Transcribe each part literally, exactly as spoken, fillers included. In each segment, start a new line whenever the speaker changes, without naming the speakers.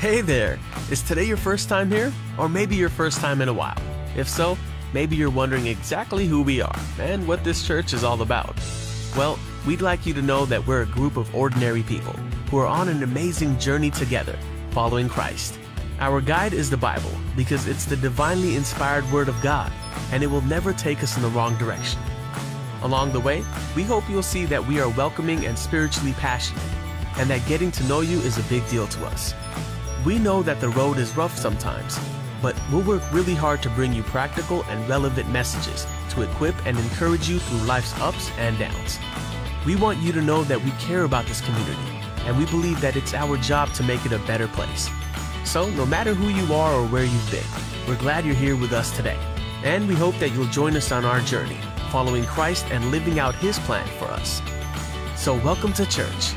Hey there! Is today your first time here? Or maybe your first time in a while? If so, maybe you're wondering exactly who we are and what this church is all about. Well, we'd like you to know that we're a group of ordinary people who are on an amazing journey together, following Christ. Our guide is the Bible because it's the divinely inspired Word of God, and it will never take us in the wrong direction. Along the way, we hope you'll see that we are welcoming and spiritually passionate, and that getting to know you is a big deal to us. We know that the road is rough sometimes, but we'll work really hard to bring you practical and relevant messages to equip and encourage you through life's ups and downs. We want you to know that we care about this community, and we believe that it's our job to make it a better place. So no matter who you are or where you've been, we're glad you're here with us today, and we hope that you'll join us on our journey, following Christ and living out His plan for us. So welcome to church.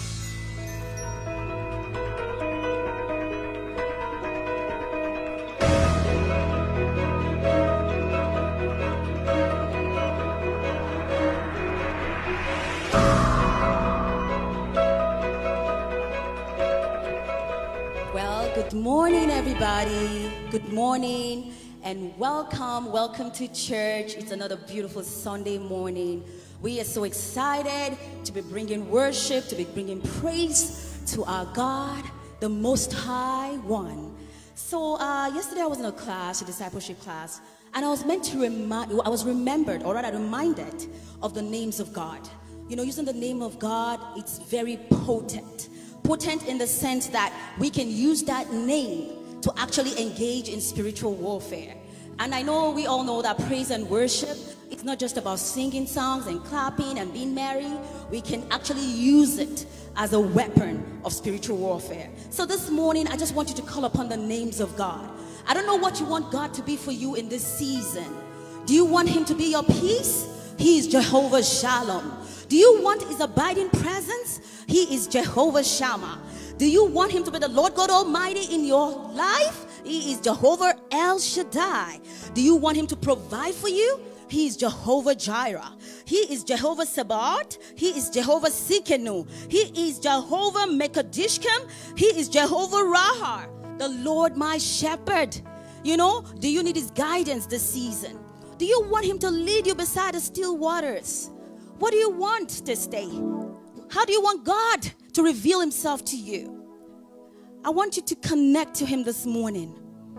Good morning, everybody. Good morning and welcome. Welcome to church. It's another beautiful Sunday morning. We are so excited to be bringing worship, to be bringing praise to our God, the Most High One. So uh, yesterday I was in a class, a discipleship class, and I was meant to remind, I was remembered, or rather reminded of the names of God. You know, using the name of God, it's very potent. Potent in the sense that we can use that name to actually engage in spiritual warfare. And I know we all know that praise and worship, it's not just about singing songs and clapping and being merry. We can actually use it as a weapon of spiritual warfare. So this morning, I just want you to call upon the names of God. I don't know what you want God to be for you in this season. Do you want Him to be your peace? He is Jehovah Shalom. Do you want His abiding presence? He is Jehovah Shammah. Do you want Him to be the Lord God Almighty in your life? He is Jehovah El Shaddai. Do you want Him to provide for you? He is Jehovah Jireh. He is Jehovah Sabaoth. He is Jehovah Sikenu. He is Jehovah Mekadishkem. He is Jehovah Rahar, the Lord my shepherd. You know, do you need His guidance this season? Do you want Him to lead you beside the still waters? What do you want this day? How do you want God to reveal Himself to you? I want you to connect to Him this morning.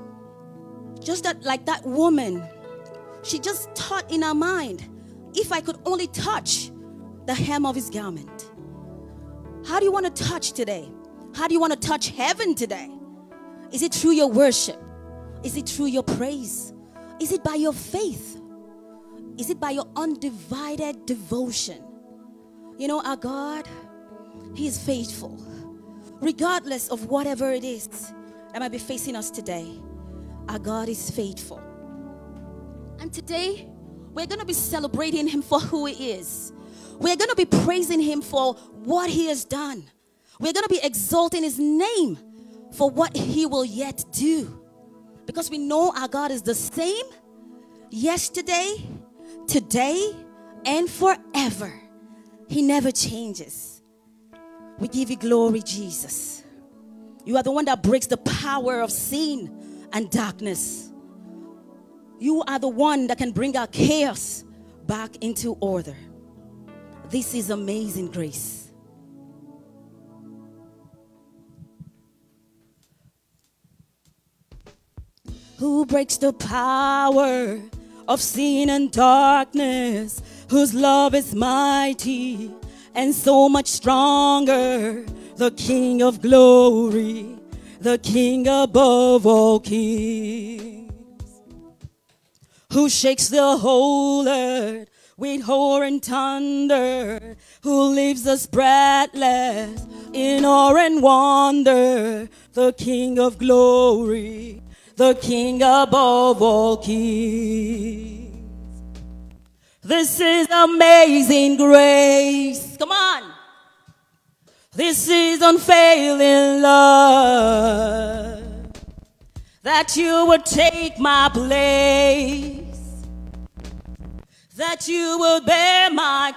Just that, like that woman, she just thought in her mind, if I could only touch the hem of His garment. How do you want to touch today? How do you want to touch heaven today? Is it through your worship? Is it through your praise? Is it by your faith? Is it by your undivided devotion? You know, our God, He is faithful. Regardless of whatever it is that might be facing us today, our God is faithful. And today, we're going to be celebrating Him for who He is. We're going to be praising Him for what He has done. We're going to be exalting His name for what He will yet do. Because we know our God is the same yesterday, today, and forever. He never changes. We give you glory, Jesus. You are the one that breaks the power of sin and darkness. You are the one that can bring our chaos back into order. This is amazing grace. Who breaks the power of sin and darkness, whose love is mighty and so much stronger, the King of glory, the King above all kings, who shakes the whole earth with horror and thunder, who leaves us breathless in awe and wonder, the King of glory, the King above all kings. This is amazing grace. Come on. This is unfailing love, that you would take my place, that you will bear my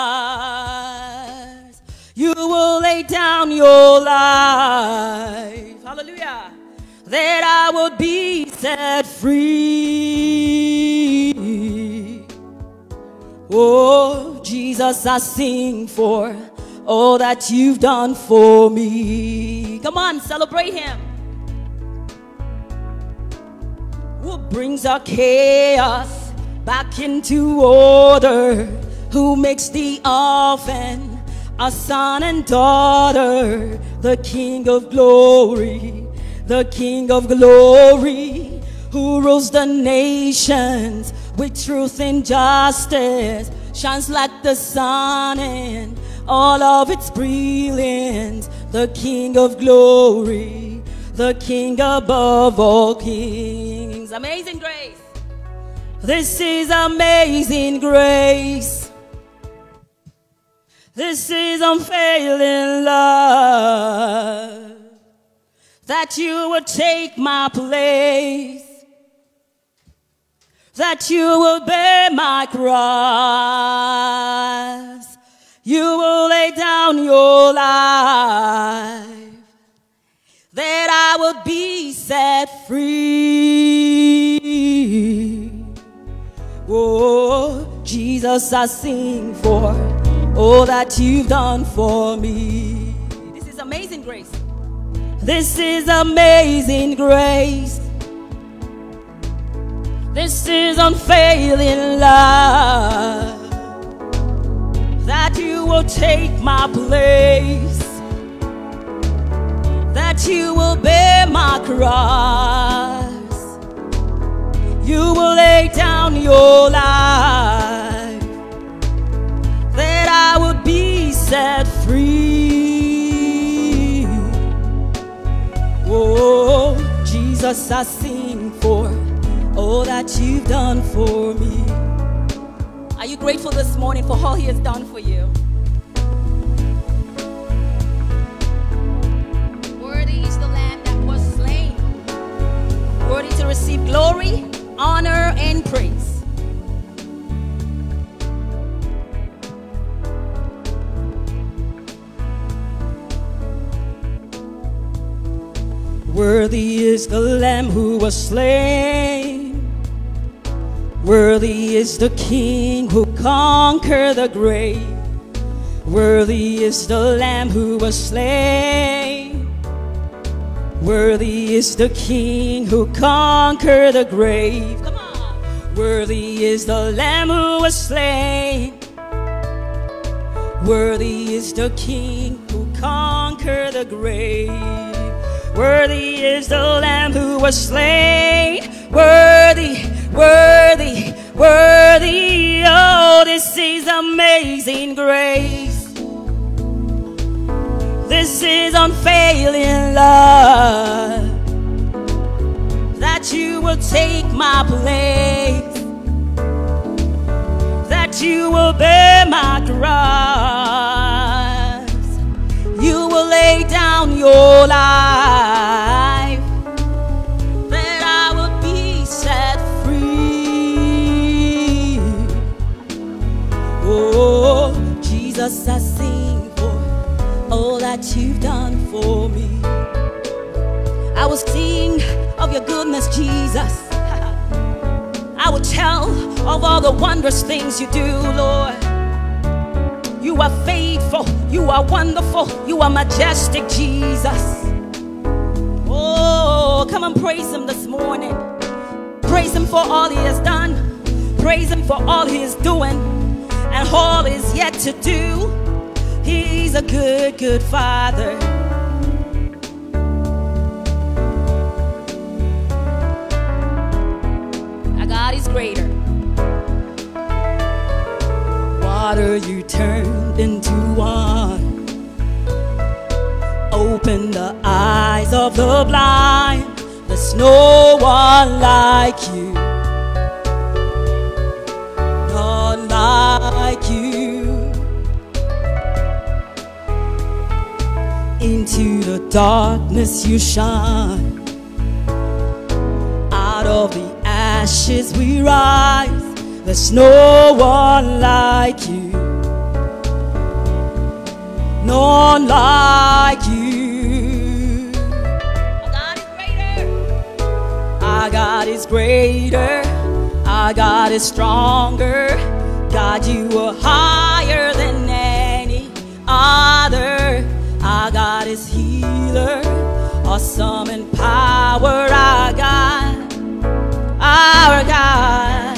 cross. You will lay down your life that I would be set free. Oh, Jesus, I sing for all that you've done for me. Come on, celebrate him. Who brings our chaos back into order? Who makes the orphan a son and daughter? The King of glory, the King of glory, who rules the nations with truth and justice, shines like the sun in all of its brilliance. The King of glory, the King above all kings. Amazing grace. This is amazing grace. This is unfailing love, that you would take my place, that you will bear my cross, you will lay down your life, that I would be set free. Oh, Jesus, I sing for all that you've done for me. This is amazing grace. This is amazing grace. This is unfailing love, that you will take my place, that you will bear my cross, you will lay down your life, that I would be set free. Oh, Jesus, I sing for all that you've done for me. Are you grateful this morning for all he has done for you? Worthy is the Lamb that was slain, worthy to receive glory, honor, and praise. Worthy is the Lamb who was slain. Worthy is the King who conquered the grave. Worthy is the Lamb who was slain. Worthy is the King who conquered the grave. Come on. Worthy is the Lamb who was slain. Worthy is the King who conquered the grave. Worthy is the Lamb who was slain. Worthy, worthy, worthy. Oh, this is amazing grace. This is unfailing love, that you will take my place, that you will bear my cross, you will lay down your life, that I will be set free. Oh, Jesus, I sing for all that you've done for me. I will sing of your goodness, Jesus. I will tell of all the wondrous things you do, Lord. You are faithful, you are wonderful, you are majestic, Jesus. Oh, come and praise him this morning. Praise him for all he has done. Praise him for all he is doing and all is yet to do. He's a good, good Father. Our God is greater. Water you turned into wine, open the eyes of the blind. There's no one like you, none like you. Into the darkness you shine, out of the ashes we rise. There's no one like you, none like you. Our God is greater. Our God is greater, our God is stronger. God, you are higher than any other. Our God is healer, awesome in power. Our God, our God.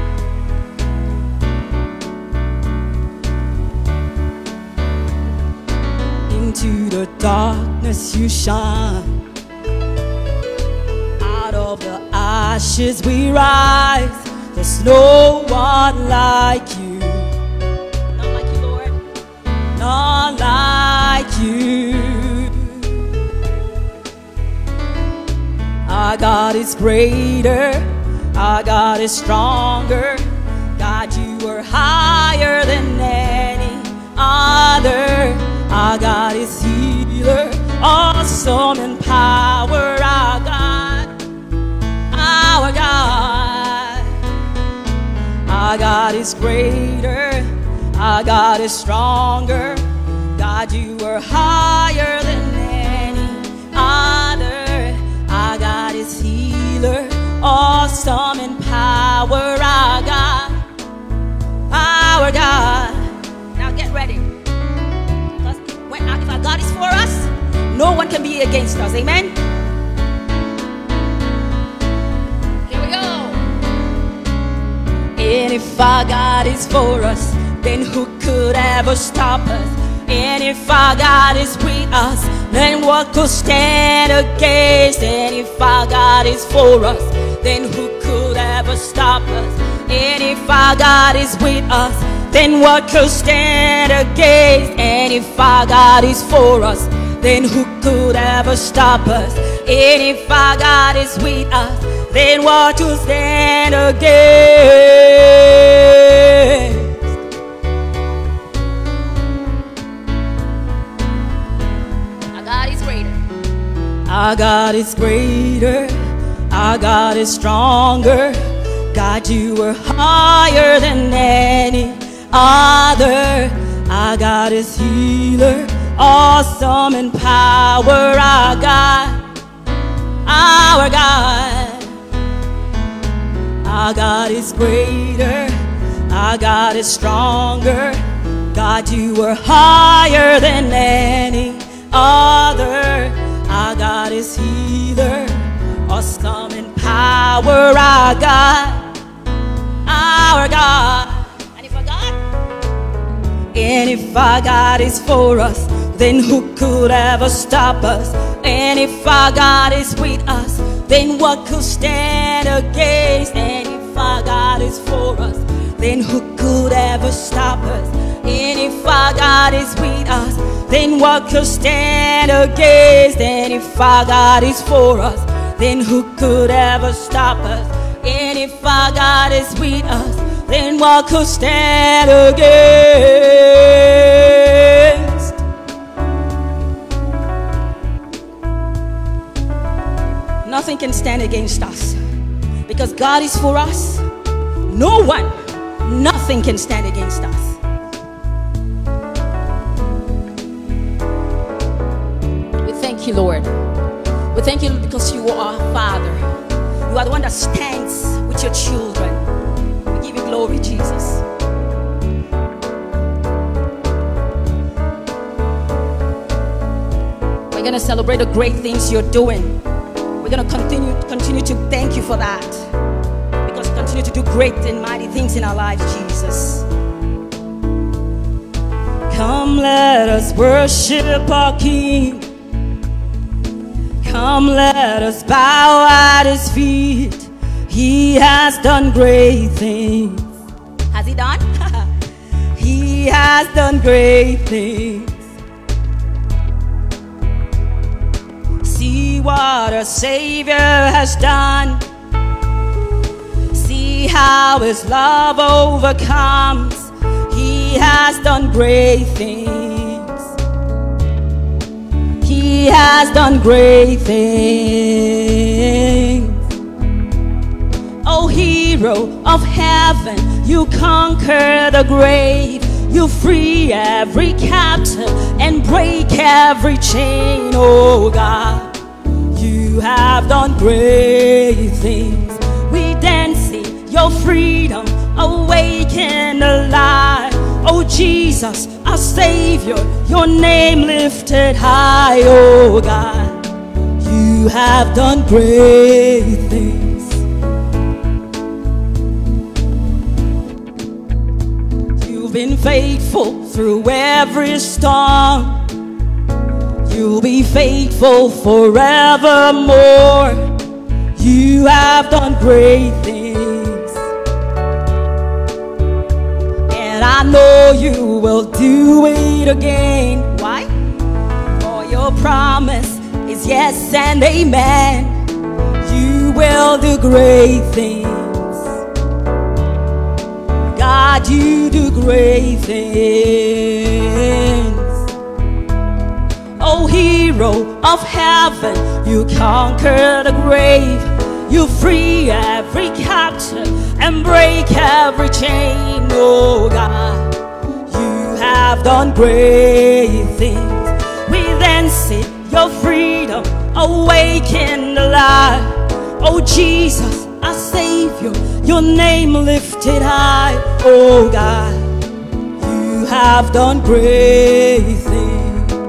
Into the darkness you shine. Out of the ashes we rise. There's no one like you. None like you, Lord. None like you. Our God is greater, our God is stronger. God, you are higher than any other. Our God is healer, awesome in power. Our God, our God. Our God is greater, our God is stronger. God, you are higher than any other. Our God is healer, awesome in power. Our God, our God. Now get ready. Because when, if our God is for us, no one can be against us. Amen? Here we go. And if our God is for us, then who could ever stop us? And if our God is with us, then what could stand against? And if our God is for us, then who could ever stop us? And if our God is with us, then what could stand against? And if our God is for us, then who could ever stop us? And if our God is with us, then what could stand against? Our God is greater, our God is stronger. God, you are higher than any other. Our God is healer, awesome in power. Our God, our God. Our God is greater, our God is stronger. God, you are higher than any other. Our God is healer, awesome in power. Our God, our God. And if our God, and if our God is for us, then who could ever stop us? And if our God is with us, then what could stand against? And if our God is for us, then who could ever stop us? And if our God is with us, then what could stand against? And if our God is for us, then who could ever stop us? And if our God is with us, then what could stand against? Nothing can stand against us, because God is for us. No one, nothing can stand against us. Thank you, Lord. We thank you because you are our Father. You are the one that stands with your children. We give you glory, Jesus. We're going to celebrate the great things you're doing. We're going to continue, continue to thank you for that, because you continue to do great and mighty things in our lives, Jesus. Come, let us worship our King. Come, let us bow at his feet. He has done great things. Has he done? He has done great things. See what our Savior has done. See how his love overcomes. He has done great things. He has done great things. Oh, hero of heaven, you conquer the grave. You free every captive and break every chain. Oh God, you
You have done great things. We dance in your freedom, awaken alive. Oh Jesus, our Savior, your name lifted high. Oh God, you have done great things. You've been faithful through every storm. You'll be faithful forevermore. You have done great things, and I know you will do it again. Why? For your promise is yes and amen. You will do great things. God, you do great things. Oh, hero of heaven, you conquer the grave. You free every captive and break every chain. Oh God, you have done great things. We then see your freedom, awaken the light. Oh Jesus, our Savior, your name lifted high. Oh God, you have done great things.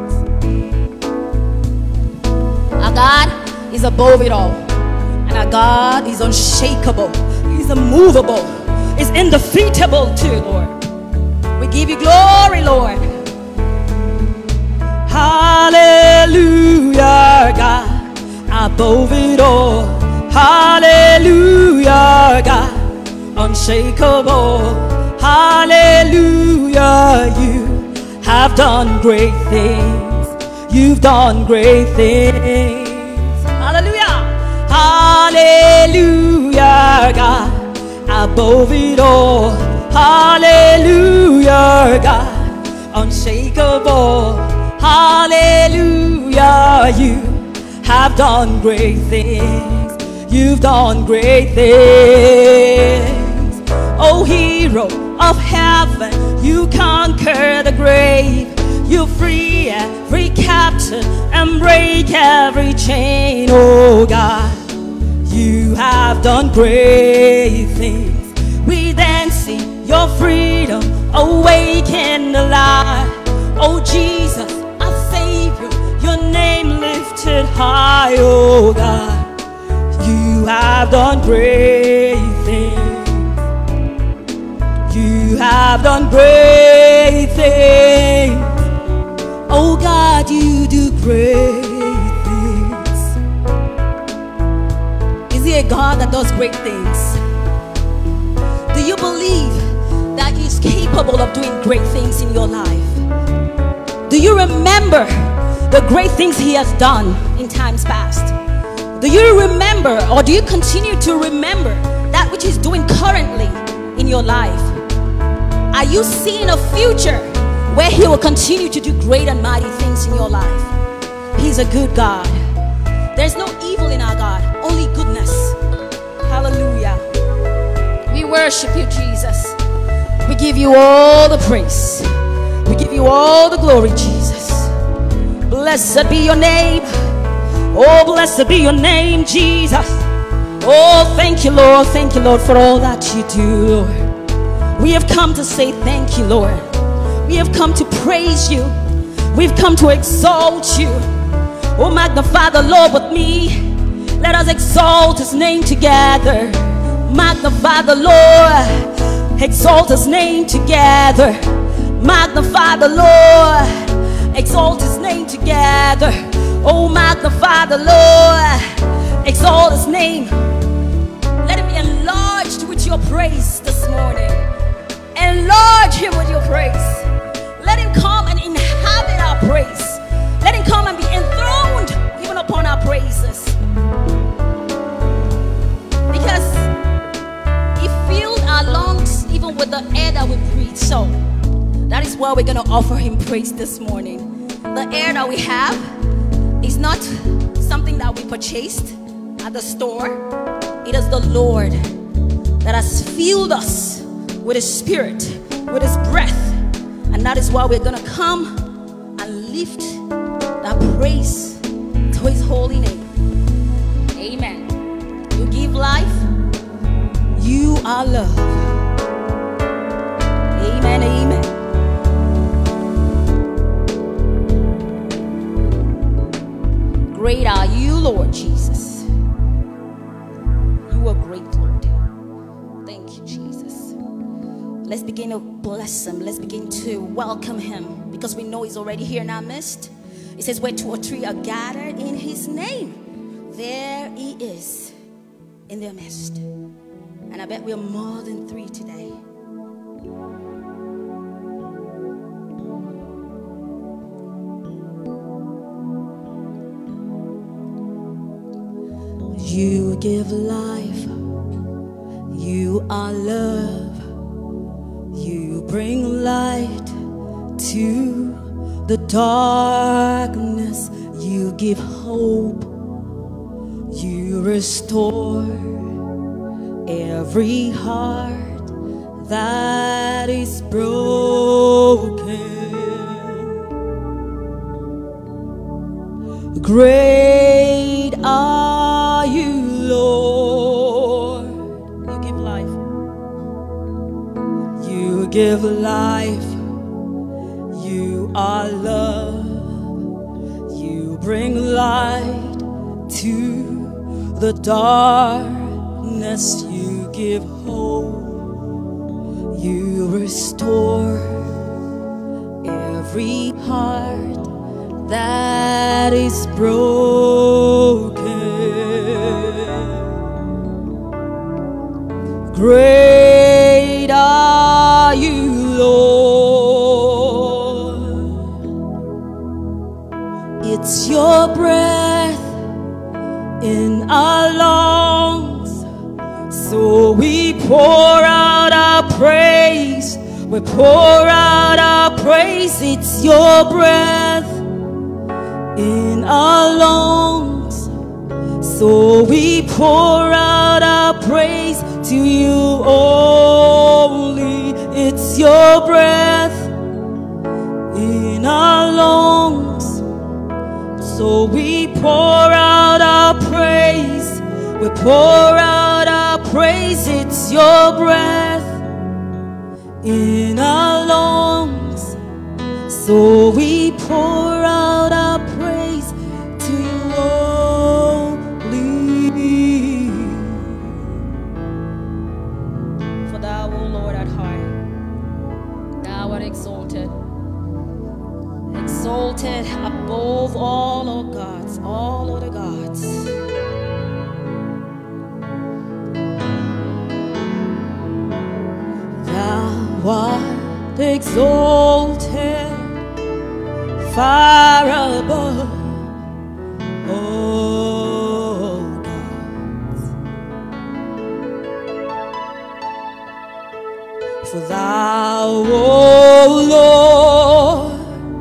Our God is above it all, and our God is unshakable. He's immovable. He's indefeatable too, Lord. We give you glory, Lord. Hallelujah, God, above it all. Hallelujah, God, unshakable. Hallelujah, you have done great things. You've done great things. Hallelujah. Hallelujah, God, above it all. Hallelujah, God, unshakable. Hallelujah, you have done great things. You've done great things. Oh, hero of heaven, you conquer the grave. You free every captive and break every chain. Oh God, you have done great things. We then see your freedom, awaken the light. Oh Jesus, our Savior, your name lifted high. Oh God, you have done great things. You have done great things. Oh God, you do great things. Is he a God that does great things? Do you believe that he's capable of doing great things in your life? Do you remember the great things he has done in times past? Do you remember, or do you continue to remember that which he's doing currently in your life? Are you seeing a future where he will continue to do great and mighty things in your life? He's a good God. There's no evil in our God, only goodness. Hallelujah. We worship you, Jesus. We give you all the praise. We give you all the glory, Jesus. Blessed be your name. Oh, blessed be your name, Jesus. Oh, thank you, Lord. Thank you, Lord, for all that you do, Lord. We have come to say thank you, Lord. We have come to praise you. We've come to exalt you. Oh, magnify the Lord with me. Let us exalt his name together. Magnify the Lord. Exalt his name together. Magnify the Lord. Exalt his name together. Oh, magnify the Lord. Exalt his name. Let him be enlarged with your praise this morning. Enlarge him with your praise. Let him come and inhabit our praise. Let him come and be enthroned even upon our praises. Because he filled our lungs even with the air that we breathe. So that is why we're going to offer him praise this morning. The air that we have is not something that we purchased at the store. It is the Lord that has filled us with his spirit, with his breath. And that is why we're going to come and lift that praise to his holy name. life, you are love. Amen, amen. Great are you, Lord Jesus. You are great, Lord. Thank you, Jesus. Let's begin to bless him. Let's begin to welcome him, because we know he's already here in our midst. It says where two or three are gathered in his name, there he is in their midst. And I bet we're more than three today. You give life, you are love, you bring light to the darkness, you give hope, you restore every heart that is broken. Great are you, Lord. You give life. You give life. You are love. You bring light to the darkness. You give hope. You restore every heart that is broken. Great are you, Lord. It's your breath in our lungs, so we pour out our praise. We pour out our praise. It's your breath in our lungs, so we pour out our praise to you only. It's your breath in our lungs, so we pour out our praise. We pour out our praise. It's your breath in our lungs, so we pour out our praise to you only. For thou, O Lord, art high, thou art exalted, exalted above all, O gods, all other gods. Thou art exalted far above all gods. For thou, O Lord,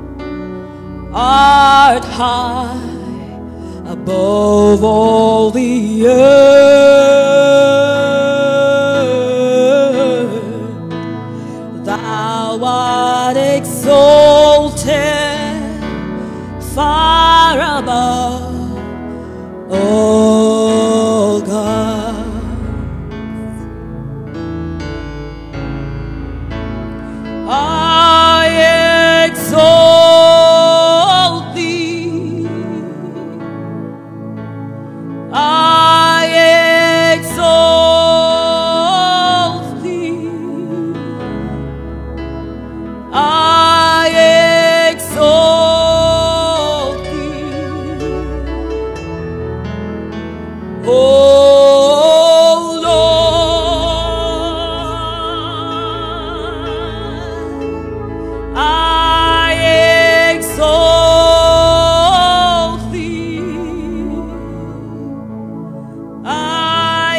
art high above all the earth. Thou art exalted far above all gods. I exalt thee. I exalt thee. I exalt thee. Oh Lord, I exalt thee. I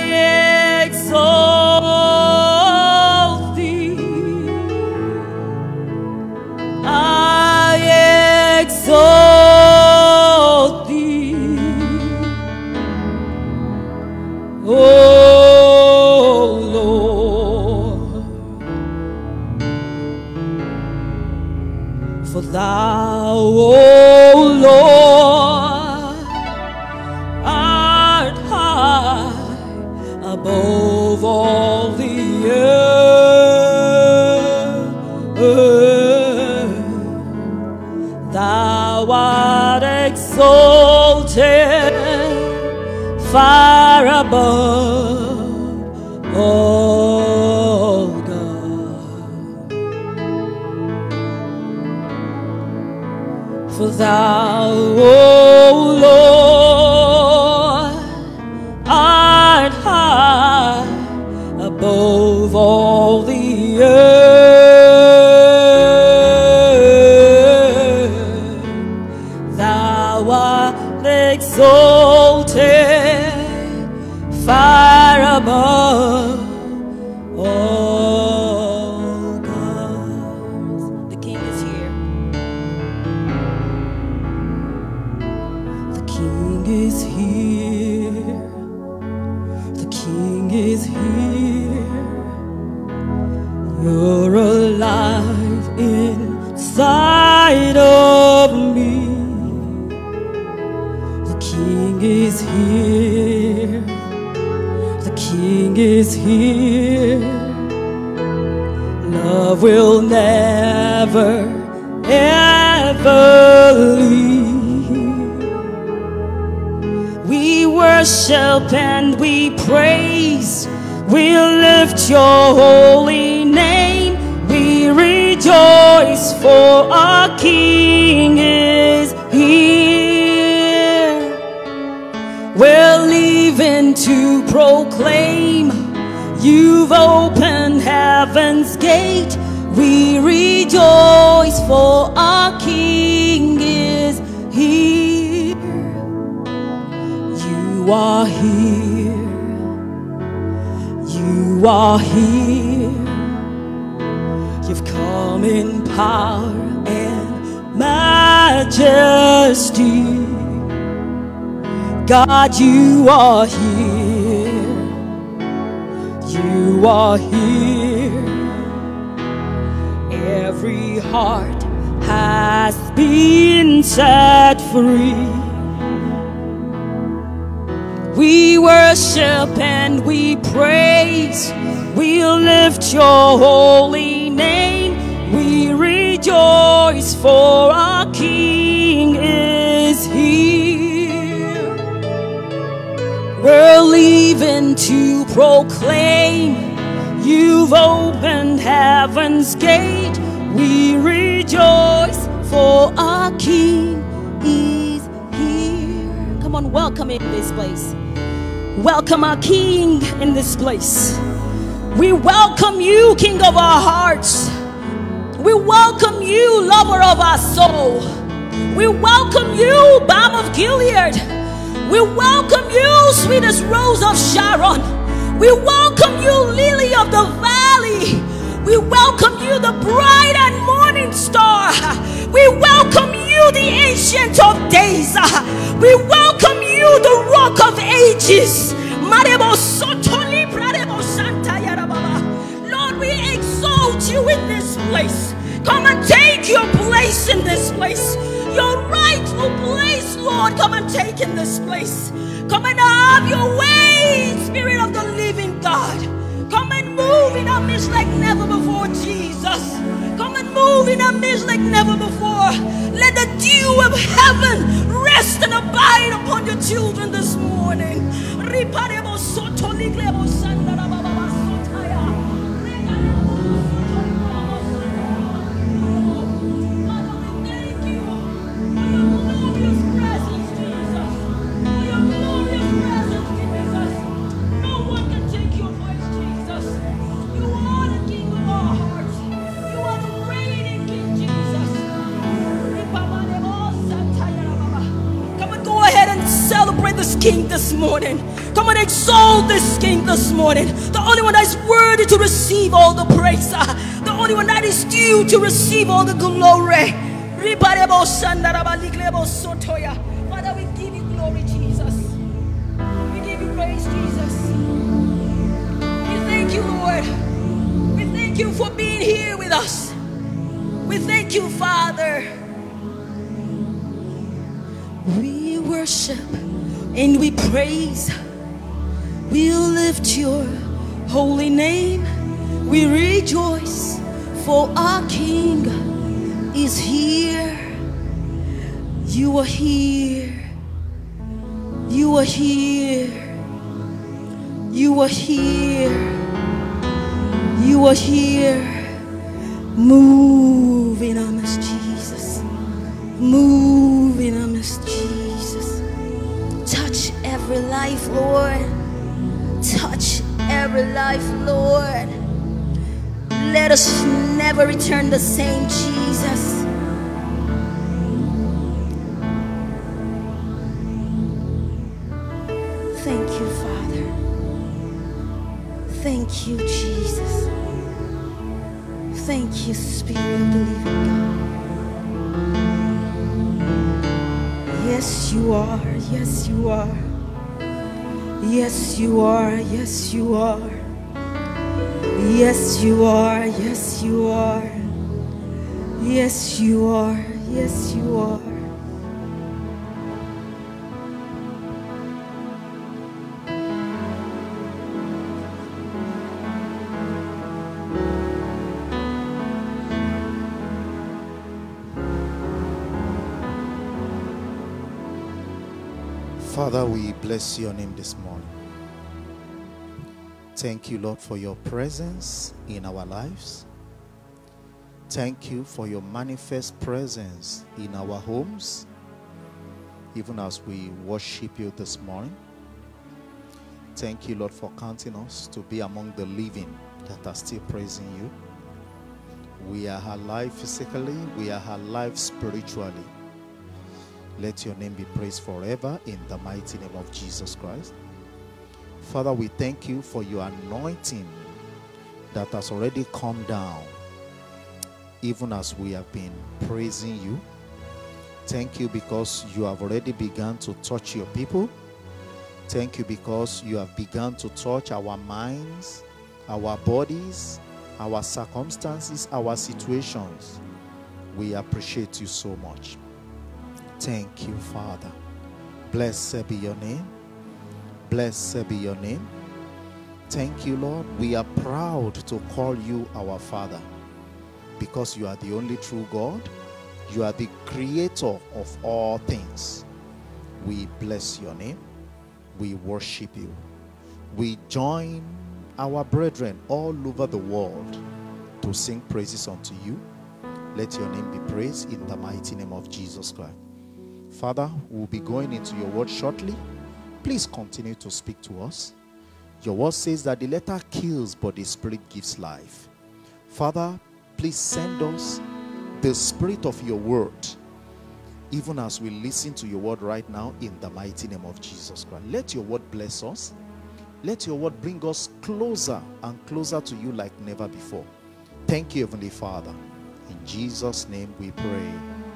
exalt thee. I exalt thee. Oh Lord, for thou, O Lord, art high exalted far above all God. For thou, O Lord, art high above all the earth. Thou art exalted far above all gods. The King is here. The King is here. The King is here. You're alive inside of me. The King is here. The King is here. Love will never, ever leave. We worship and we praise. We'll lift your holy name. We rejoice, for our King is here. We're leaving to proclaim you've opened heaven's gate. We rejoice, for our King is here. You are here. You are here. You've come in power and majesty. God, you are here. You are here. Every heart has been set free. We worship and we praise. We'll lift your holy name. We rejoice, for our King is here. We're leaving to proclaim you've opened heaven's gate. We rejoice, for our King is here. Come on, welcome him in this place. Welcome our King in this place. We welcome you, King of our hearts. We welcome you, lover of our soul. We welcome you, Balm of Gilead. We welcome you, sweetest rose of Sharon. We welcome you, lily of the valley. We welcome you, the bright and morning star. We welcome you, the ancient of days. We welcome you, the rock of ages. Lord, we exalt you in this place. Come and take your place in this place. Your rightful place, Lord, come and take in this place. Come and have your way, Spirit of the living God. Come and move in our midst like never before, Jesus. Come and move in our midst like never before. Let the dew of heaven rest and abide upon your children this morning. This King this morning. Come and exalt this King this morning. The only one that is worthy to receive all the praise. The only one that is due to receive all the glory. Father, we give you glory, Jesus. We give you praise, Jesus. We thank you, Lord. We thank you for being here with us. We thank you, Father. We worship and we praise. We'll lift your holy name. We rejoice, for our King is here. You are here. You are here. You are here. You are here. Move in our midst, Jesus. Move in our midst, Jesus. Touch every life, Lord. Touch every life, Lord. Let us never return the same, Jesus. Thank you, Father. Thank you, Jesus. Thank you, Spirit of the living God. Yes, you are. Yes, you are. Yes, you are. Yes, you are. Yes, you are. Yes, you are. Yes, you are. Yes, you are.
Father, we bless your name this morning. Thank you, Lord, for your presence in our lives. Thank you for your manifest presence in our homes, even as we worship you this morning. Thank you, Lord, for counting us to be among the living that are still praising you. We are alive physically, we are alive spiritually. Let your name be praised forever in the mighty name of Jesus Christ. Father, we thank you for your anointing that has already come down, even as we have been praising you. Thank you because you have already begun to touch your people. Thank you because you have begun to touch our minds, our bodies, our circumstances, our situations. We appreciate you so much. Thank you, Father. Blessed be your name. Blessed be your name. Thank you, Lord. We are proud to call you our Father because you are the only true God. You are the creator of all things. We bless your name. We worship you. We join our brethren all over the world to sing praises unto you. Let your name be praised in the mighty name of Jesus Christ. Father, we'll be going into your word shortly. Please continue to speak to us. Your word says that the letter kills, but the spirit gives life. Father, please send us the spirit of your word, even as we listen to your word right now in the mighty name of Jesus Christ. Let your word bless us. Let your word bring us closer and closer to you like never before. Thank you, Heavenly Father. In Jesus' name we pray.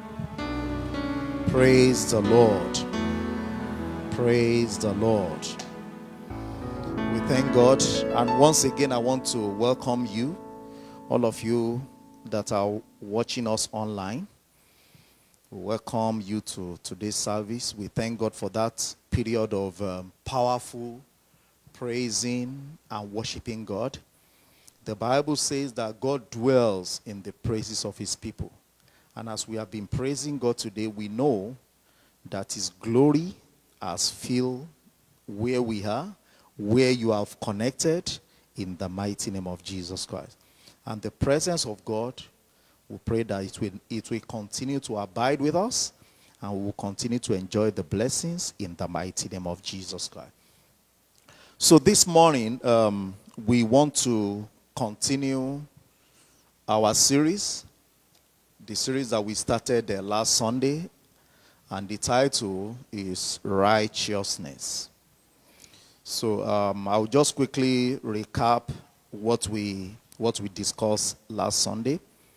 Praise the Lord. Praise the Lord. We thank God. And once again, I want to welcome you, all of you that are watching us online. We welcome you to today's service. We thank God for that period of um, powerful praising and worshiping God. The Bible says that God dwells in the praises of his people. And as we have been praising God today, we know that his glory has filled where we are, where you have connected, in the mighty name of Jesus Christ. And the presence of God, we pray that it will, it will continue to abide with us, and we will continue to enjoy the blessings in the mighty name of Jesus Christ. So this morning, um, we want to continue our series, the series that we started uh, last Sunday, and the title is Righteousness. So um, I'll just quickly recap what we what we discussed last Sunday.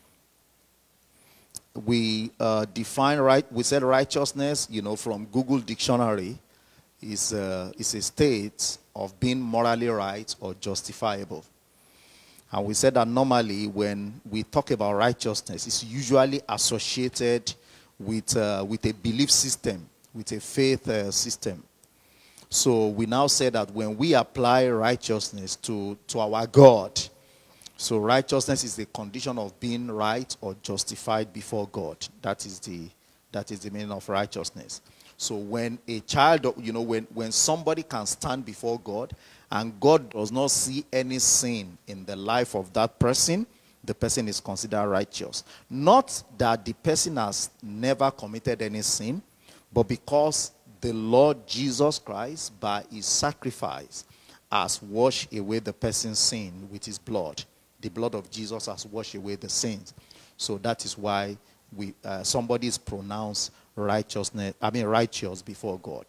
We uh, define right. We said righteousness, you know, from Google Dictionary, is uh, is a state of being morally right or justifiable. And we said that normally when we talk about righteousness, it's usually associated with, uh, with a belief system, with a faith uh, system. So we now say that when we apply righteousness to, to our God, so righteousness is the condition of being right or justified before God. That is the, That is the meaning of righteousness. So when a child, you know, when, when somebody can stand before God and God does not see any sin in the life of that person, the person is considered righteous. Not that the person has never committed any sin, but because the Lord Jesus Christ, by his sacrifice, has washed away the person's sin with his blood. The blood of Jesus has washed away the sins. So that is why we uh, somebody is pronounced righteousness, I mean righteous before God.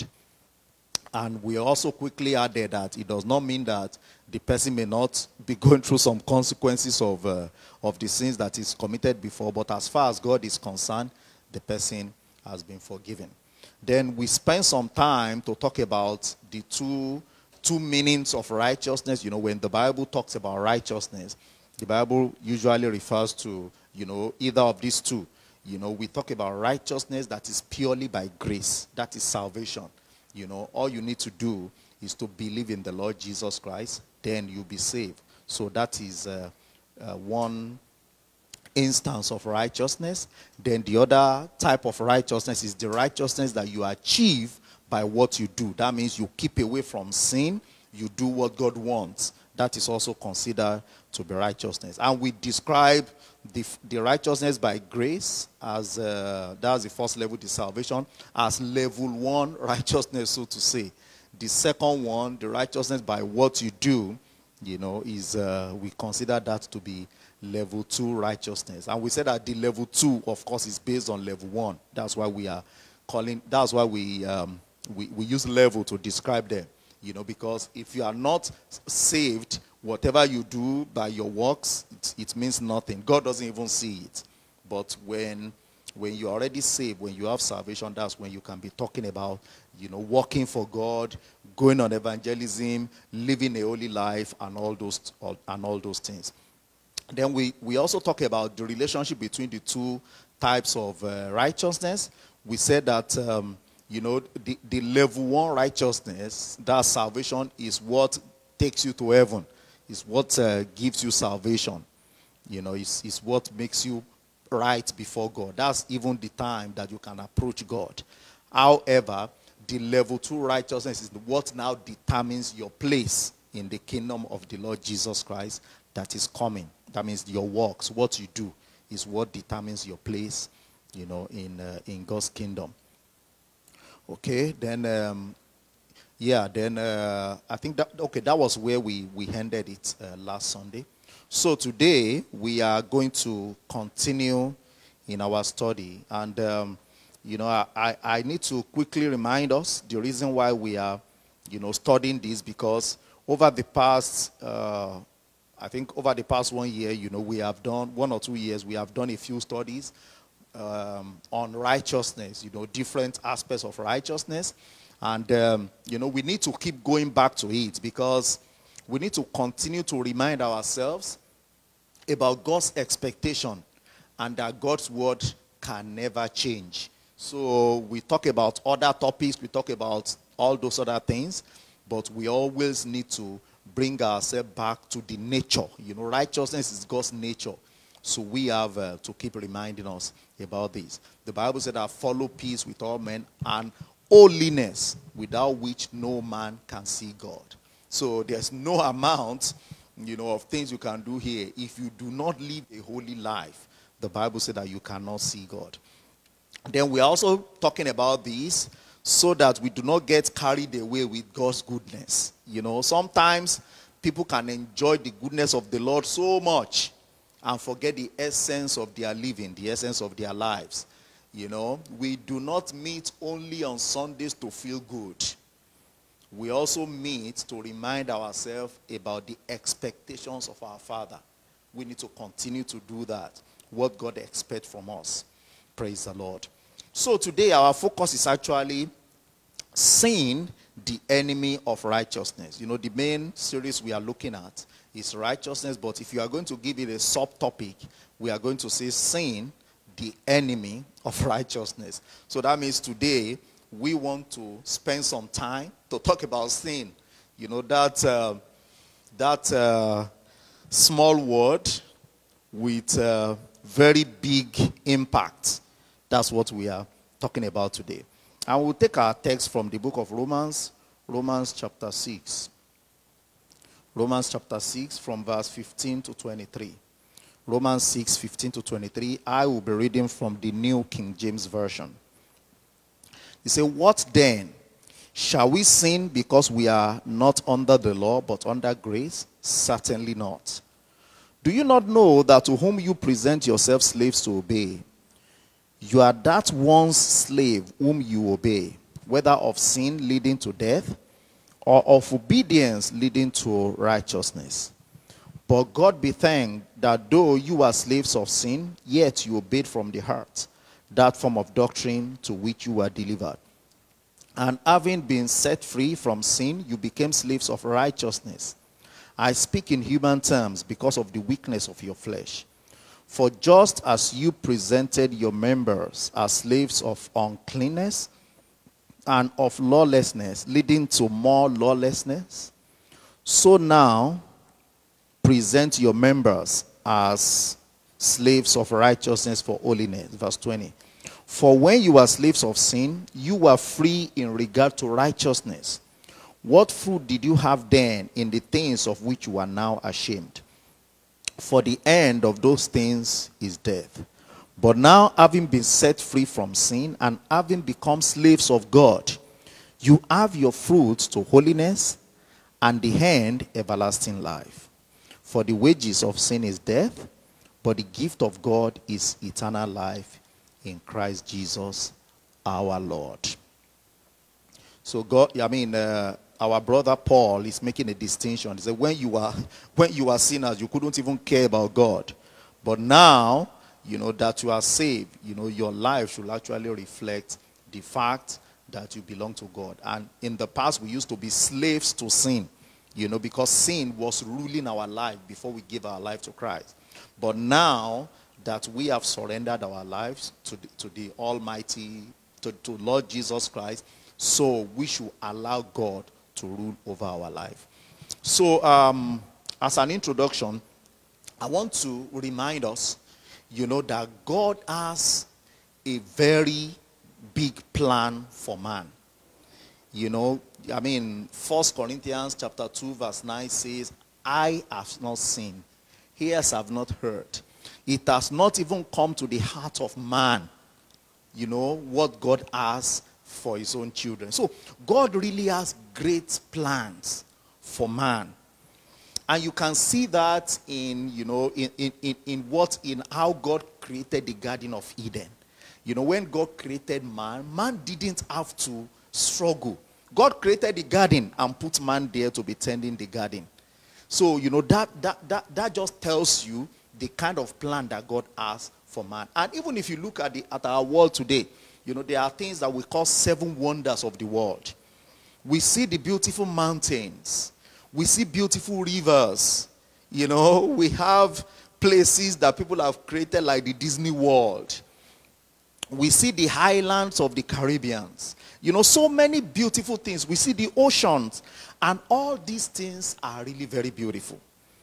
And we also quickly added that it does not mean that the person may not be going through some consequences of, uh, of the sins that is committed before, but as far as God is concerned, the person has been forgiven. Then we spent some time to talk about the two, two meanings of righteousness. You know, when the Bible talks about righteousness, the Bible usually refers to, you know, either of these two. You know, we talk about righteousness that is purely by grace. That is salvation. You know, all you need to do is to believe in the Lord Jesus Christ, then you'll be saved. So that is uh, uh, one instance of righteousness. Then the other type of righteousness is the righteousness that you achieve by what you do. That means you keep away from sin, you do what God wants. That is also considered to be righteousness. And we describe the, the righteousness by grace as, uh, that's the first level, the salvation, as level one righteousness, so to say. The second one, the righteousness by what you do, you know, is, uh, we consider that to be level two righteousness. And we said that the level two, of course, is based on level one. That's why we are calling, that's why we, um, we, we use level to describe them. You know, because if you are not saved, whatever you do by your works, it, it means nothing. God doesn't even see it. But when, when you're already saved, when you have salvation, that's when you can be talking about, you know, working for God, going on evangelism, living a holy life, and all those, all, and all those things. Then we, we also talk about the relationship between the two types of uh, righteousness. We said that, um, you know, the, the level one righteousness, that salvation, is what takes you to heaven. It's what uh, gives you salvation. You know, it's, it's what makes you right before God. That's even the time that you can approach God. However, the level two righteousness is what now determines your place in the kingdom of the Lord Jesus Christ that is coming. That means your works, what you do, is what determines your place, you know, in, uh, in God's kingdom. Okay, then, um, yeah, then uh, I think that, okay, that was where we, we ended it uh, last Sunday. So today we are going to continue in our study. And, um, you know, I, I need to quickly remind us the reason why we are, you know, studying this, because over the past, uh, I think over the past one year, you know, we have done, one or two years, we have done a few studies Um, on righteousness, you know, different aspects of righteousness. And, um, you know, we need to keep going back to it, because we need to continue to remind ourselves about God's expectation and that God's word can never change. So we talk about other topics, we talk about all those other things, but we always need to bring ourselves back to the nature. You know, righteousness is God's nature. So we have uh, to keep reminding us about this. The Bible said that follow peace with all men and holiness, without which no man can see God. So there's no amount, you know, of things you can do here. If you do not live a holy life, the Bible said that you cannot see God. Then we're also talking about this so that we do not get carried away with God's goodness. You know, sometimes people can enjoy the goodness of the Lord so much and forget the essence of their living, the essence of their lives. You know, we do not meet only on Sundays to feel good. We also meet to remind ourselves about the expectations of our Father. We need to continue to do that, what God expects from us. Praise the Lord. So today our focus is actually sin, the enemy of righteousness. You know, the main series we are looking at is righteousness, but if you are going to give it a subtopic, we are going to say sin, the enemy of righteousness. So that means today we want to spend some time to talk about sin. You know, that uh, that uh, small word with uh, very big impact. That's what we are talking about today. And we'll take our text from the book of Romans, Romans chapter six. Romans chapter six from verse fifteen to twenty-three. Romans six, fifteen to twenty-three. I will be reading from the New King James Version. He said, what then? Shall we sin because we are not under the law but under grace? Certainly not. Do you not know that to whom you present yourselves slaves to obey, you are that one's slave whom you obey, whether of sin leading to death or of obedience leading to righteousness? But God be thanked that though you are slaves of sin, yet you obeyed from the heart that form of doctrine to which you were delivered. And having been set free from sin, you became slaves of righteousness. I speak in human terms because of the weakness of your flesh. For just as you presented your members as slaves of uncleanness and of lawlessness, leading to more lawlessness, so now present your members as slaves of righteousness for holiness. Verse twenty. For when you were slaves of sin, you were free in regard to righteousness. What fruit did you have then in the things of which you are now ashamed? For the end of those things is death. But now, having been set free from sin and having become slaves of God, you have your fruit to holiness and the end everlasting life. For the wages of sin is death, but the gift of God is eternal life in Christ Jesus our Lord. So God, I mean, uh, our brother Paul is making a distinction. He said, when you are when you are sinners, you couldn't even care about God. But now, you know, that you are saved, you know, your life should actually reflect the fact that you belong to God. And in the past, we used to be slaves to sin, you know, because sin was ruling our life before we gave our life to Christ. But now that we have surrendered our lives to the, to the Almighty, to, to Lord Jesus Christ, so we should allow God to rule over our life. So um, as an introduction, I want to remind us, you know, that God has a very big plan for man. You know, I mean, First Corinthians chapter two verse nine says, I have not seen, ears have not heard. It has not even come to the heart of man, you know, what God has for his own children. So God really has great plans for man. And you can see that in, you know, in, in, in, in what, in how God created the Garden of Eden. You know, when God created man, man didn't have to struggle. God created the garden and put man there to be tending the garden. So, you know, that, that, that, that just tells you the kind of plan that God has for man. And even if you look at, the, at our world today, you know, there are things that we call seven wonders of the world. We see the beautiful mountains. We see beautiful rivers. You know, we have places that people have created like the Disney World. We see the highlands of the Caribbean. You know, so many beautiful things. We see the oceans. And all these things are really very beautiful.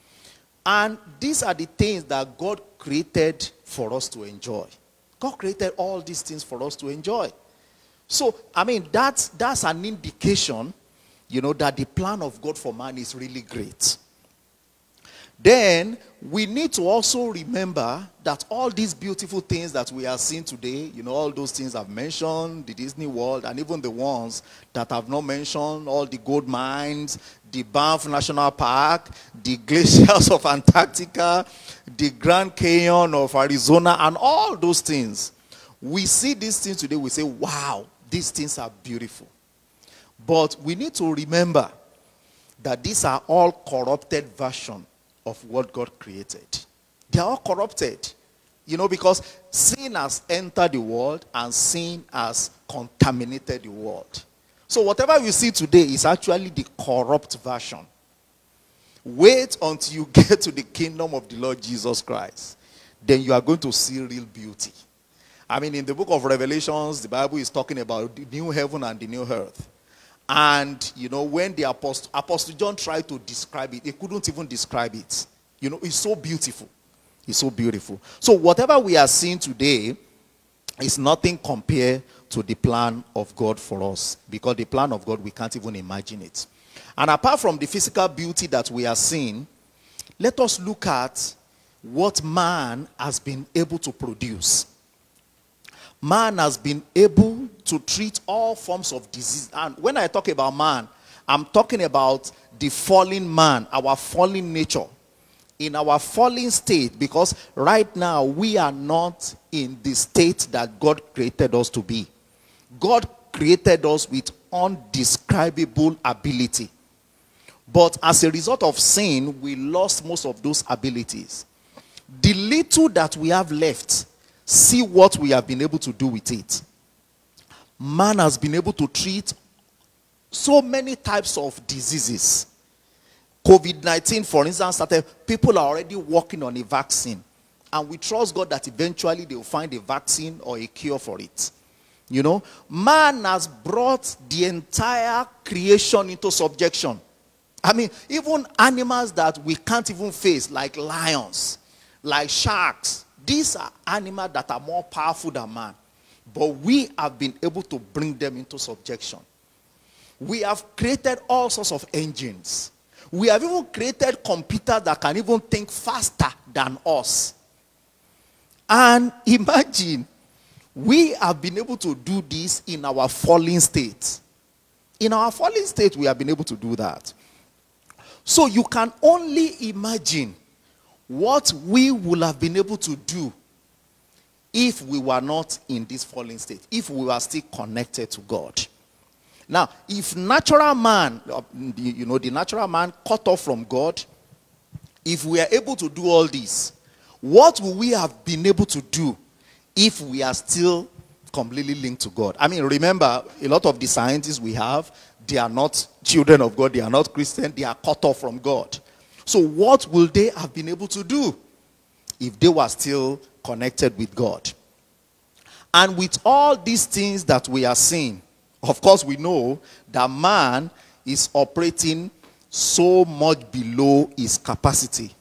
And these are the things that God created for us to enjoy. God created all these things for us to enjoy. So, I mean, that's, that's an indication, you know, that the plan of God for man is really great. Then, we need to also remember that all these beautiful things that we are seeing today, you know, all those things I've mentioned, the Disney World, and even the ones that I've not mentioned, all the gold mines, the Banff National Park, the glaciers of Antarctica, the Grand Canyon of Arizona, and all those things. We see these things today, we say, wow, these things are beautiful. But we need to remember that these are all corrupted versions of what God created. They are all corrupted. You know, because sin has entered the world and sin has contaminated the world. So whatever we see today is actually the corrupt version. Wait until you get to the kingdom of the Lord Jesus Christ. Then you are going to see real beauty. I mean, in the book of Revelations, the Bible is talking about the new heaven and the new earth. And, you know, when the Apostle, Apostle John tried to describe it, he couldn't even describe it. You know, it's so beautiful. It's so beautiful. So whatever we are seeing today is nothing compared to the plan of God for us. Because the plan of God, we can't even imagine it. And apart from the physical beauty that we are seeing, let us look at what man has been able to produce. Man has been able to treat all forms of disease. And when I talk about man, I'm talking about the fallen man, our fallen nature. In our fallen state, because right now we are not in the state that God created us to be. God created us with undescribable ability. But as a result of sin, we lost most of those abilities. The little that we have left, see what we have been able to do with it. Man has been able to treat so many types of diseases. COVID nineteen, for instance, started, people are already working on a vaccine. And we trust God that eventually they will find a vaccine or a cure for it. You know, man has brought the entire creation into subjection. I mean, even animals that we can't even face, like lions, like sharks. These are animals that are more powerful than man. But we have been able to bring them into subjection. We have created all sorts of engines. We have even created computers that can even think faster than us. And imagine, we have been able to do this in our fallen state. In our fallen state, we have been able to do that. So you can only imagine what we would have been able to do if we were not in this fallen state, if we were still connected to God. Now, if natural man, you know, the natural man cut off from God, if we are able to do all this, what will we have been able to do if we are still completely linked to God? I mean, remember, a lot of the scientists we have, they are not children of God, they are not Christian, they are cut off from God. So what will they have been able to do if they were still connected with God? And with all these things that we are seeing, of course, we know that man is operating so much below his capacity.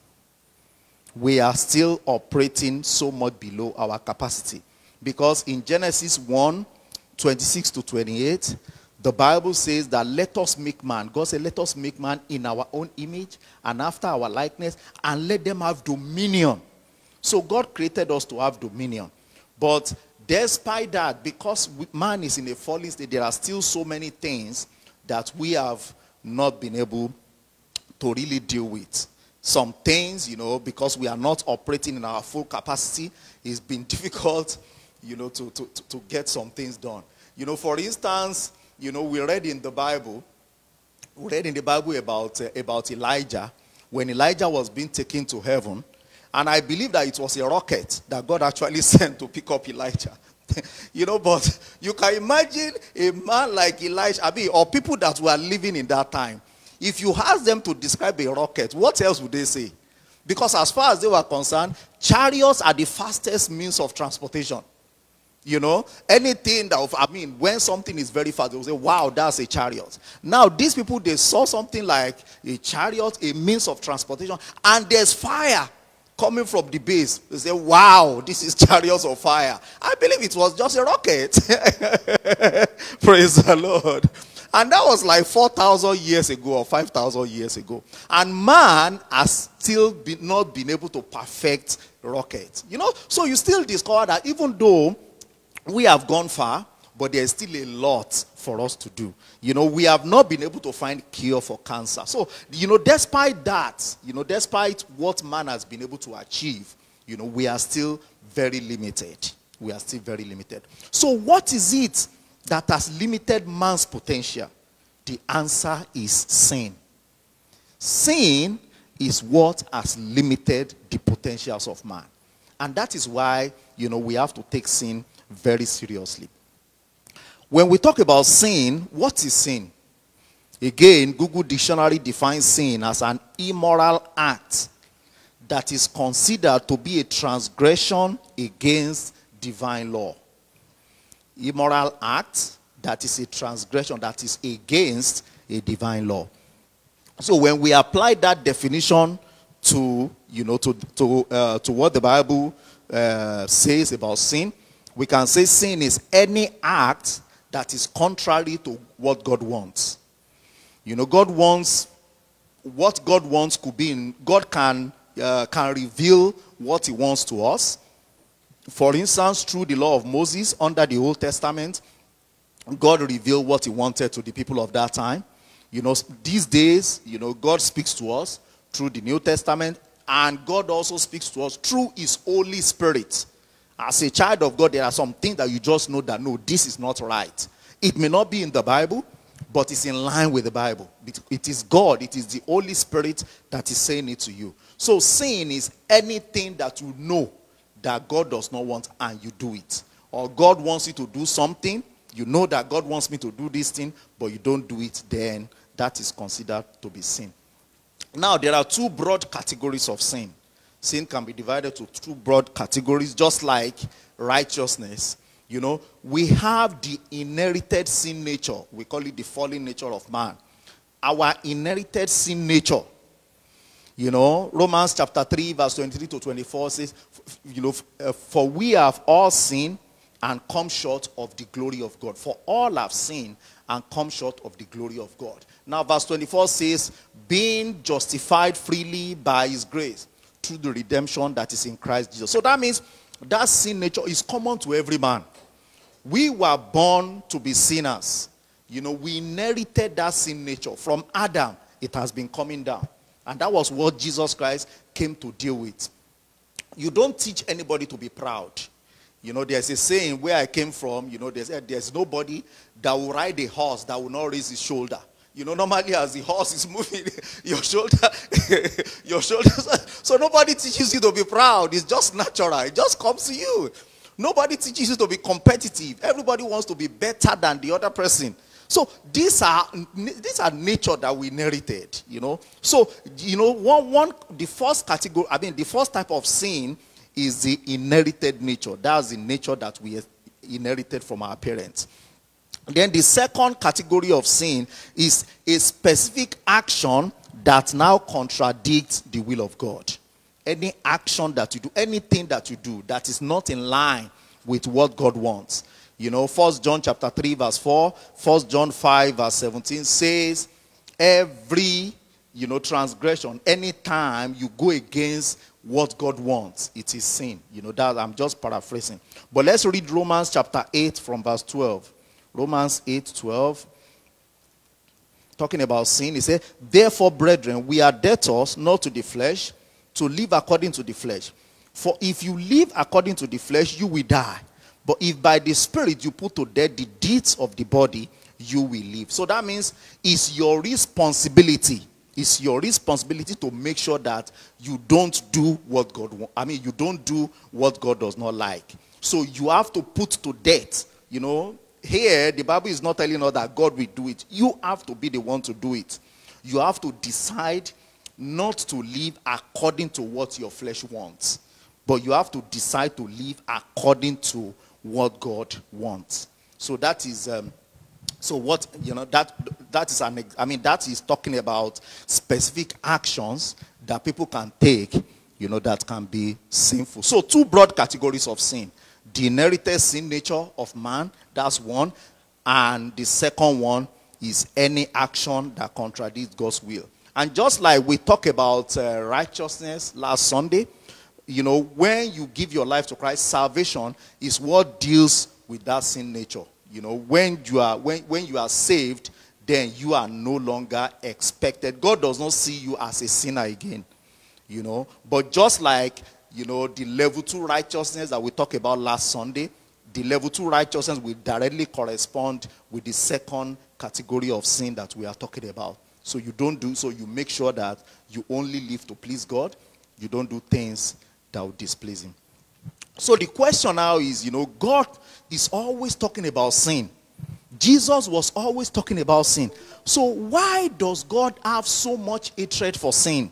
We are still operating so much below our capacity. Because in Genesis one, twenty-six to twenty-eight, the Bible says that let us make man. God said, let us make man in our own image and after our likeness, and let them have dominion. So God created us to have dominion. But despite that, because man is in a fallen state, there are still so many things that we have not been able to really deal with. Some things, you know, because we are not operating in our full capacity, it's been difficult, you know, to, to, to get some things done. You know, for instance, you know, we read in the Bible, we read in the Bible about, uh, about Elijah, when Elijah was being taken to heaven. And I believe that it was a rocket that God actually sent to pick up Elijah. You know, but you can imagine a man like Elijah, I mean, or people that were living in that time. If you ask them to describe a rocket, what else would they say? Because as far as they were concerned, chariots are the fastest means of transportation. You know, anything that, I mean, when something is very fast, they will say, wow, that's a chariot. Now, these people, they saw something like a chariot, a means of transportation, and there's fire coming from the base. They say, wow, this is chariots of fire. I believe it was just a rocket. Praise the Lord. And that was like four thousand years ago or five thousand years ago. And man has still been, not been able to perfect rockets. You know, so you still discover that even though we have gone far, but there's still a lot for us to do. You know, we have not been able to find cure for cancer. So, you know, despite that, you know, despite what man has been able to achieve, you know, we are still very limited. We are still very limited. So what is it that has limited man's potential? The answer is sin. Sin is what has limited the potentials of man. And that is why, you know, we have to take sin very seriously. When we talk about sin, what is sin? Again, Google Dictionary defines sin as an immoral act that is considered to be a transgression against divine law. Immoral act that is a transgression that is against a divine law. So when we apply that definition to, you know, to, to, uh, to what the Bible uh, says about sin, We can say sin is any act that is contrary to what God wants. You know, God wants, what God wants could be in, God can, uh, can reveal what he wants to us. For instance, through the law of Moses under the Old Testament, God revealed what he wanted to the people of that time. You know, these days, you know, God speaks to us through the New Testament, and God also speaks to us through his Holy Spirit. As a child of God, there are some things that you just know that, no, this is not right. It may not be in the Bible, but it's in line with the Bible. It is God, it is the Holy Spirit that is saying it to you. So sin is anything that you know that God does not want and you do it. Or God wants you to do something, you know that God wants me to do this thing, but you don't do it, then that is considered to be sin. Now, there are two broad categories of sin. Sin can be divided to two broad categories, just like righteousness. You know, we have the inherited sin nature. We call it the fallen nature of man. Our inherited sin nature. You know, Romans chapter three, verse twenty-three to twenty-four says, you know, for we have all sinned and come short of the glory of God. For all have sinned and come short of the glory of God. Now, verse twenty-four says, being justified freely by his grace through the redemption that is in Christ Jesus. So that means that sin nature is common to every man. We were born to be sinners. You know, we inherited that sin nature. From Adam, it has been coming down. And that was what Jesus Christ came to deal with. You don't teach anybody to be proud. You know, there's a saying where I came from, you know, there's, there's nobody that will ride a horse that will not raise his shoulder. You know, normally as the horse is moving, your shoulder, your shoulders. So nobody teaches you to be proud. It's just natural. It just comes to you. Nobody teaches you to be competitive. Everybody wants to be better than the other person. So these are these are nature that we inherited, you know. So, you know, one, one the first category, I mean, the first type of sin is the inherited nature. That's the nature that we inherited from our parents. Then the second category of sin is a specific action that now contradicts the will of God. Any action that you do, anything that you do that is not in line with what God wants. You know, First John chapter three verse four, First John five verse seventeen says, every, you know, transgression, anytime you go against what God wants, it is sin. You know, that I'm just paraphrasing. But let's read Romans chapter eight from verse twelve. Romans eight twelve. Talking about sin, he said, therefore, brethren, we are debtors not to the flesh, to live according to the flesh. For if you live according to the flesh, you will die. But if by the Spirit you put to death the deeds of the body, you will live. So that means it's your responsibility. It's your responsibility to make sure that you don't do what God wants. I mean, you don't do what God does not like. So you have to put to death, you know. Here, the Bible is not telling us that God will do it. You have to be the one to do it. You have to decide not to live according to what your flesh wants. But you have to decide to live according to what God wants. So that is, um, so what, you know, that, that is, an, I mean, that is talking about specific actions that people can take, you know, that can be sinful. So two broad categories of sin. The inherited sin nature of man, that's one. And the second one is any action that contradicts God's will. And just like we talked about uh, righteousness last Sunday, you know, when you give your life to Christ, salvation is what deals with that sin nature. You know, when you are, when, when you are saved, then you are no longer expected. God does not see you as a sinner again. You know, but just like, you know, the level two righteousness that we talked about last Sunday, the level two righteousness will directly correspond with the second category of sin that we are talking about. So you don't do, so you make sure that you only live to please God. You don't do things that will displease him. So the question now is, you know, God is always talking about sin. Jesus was always talking about sin. So why does God have so much hatred for sin?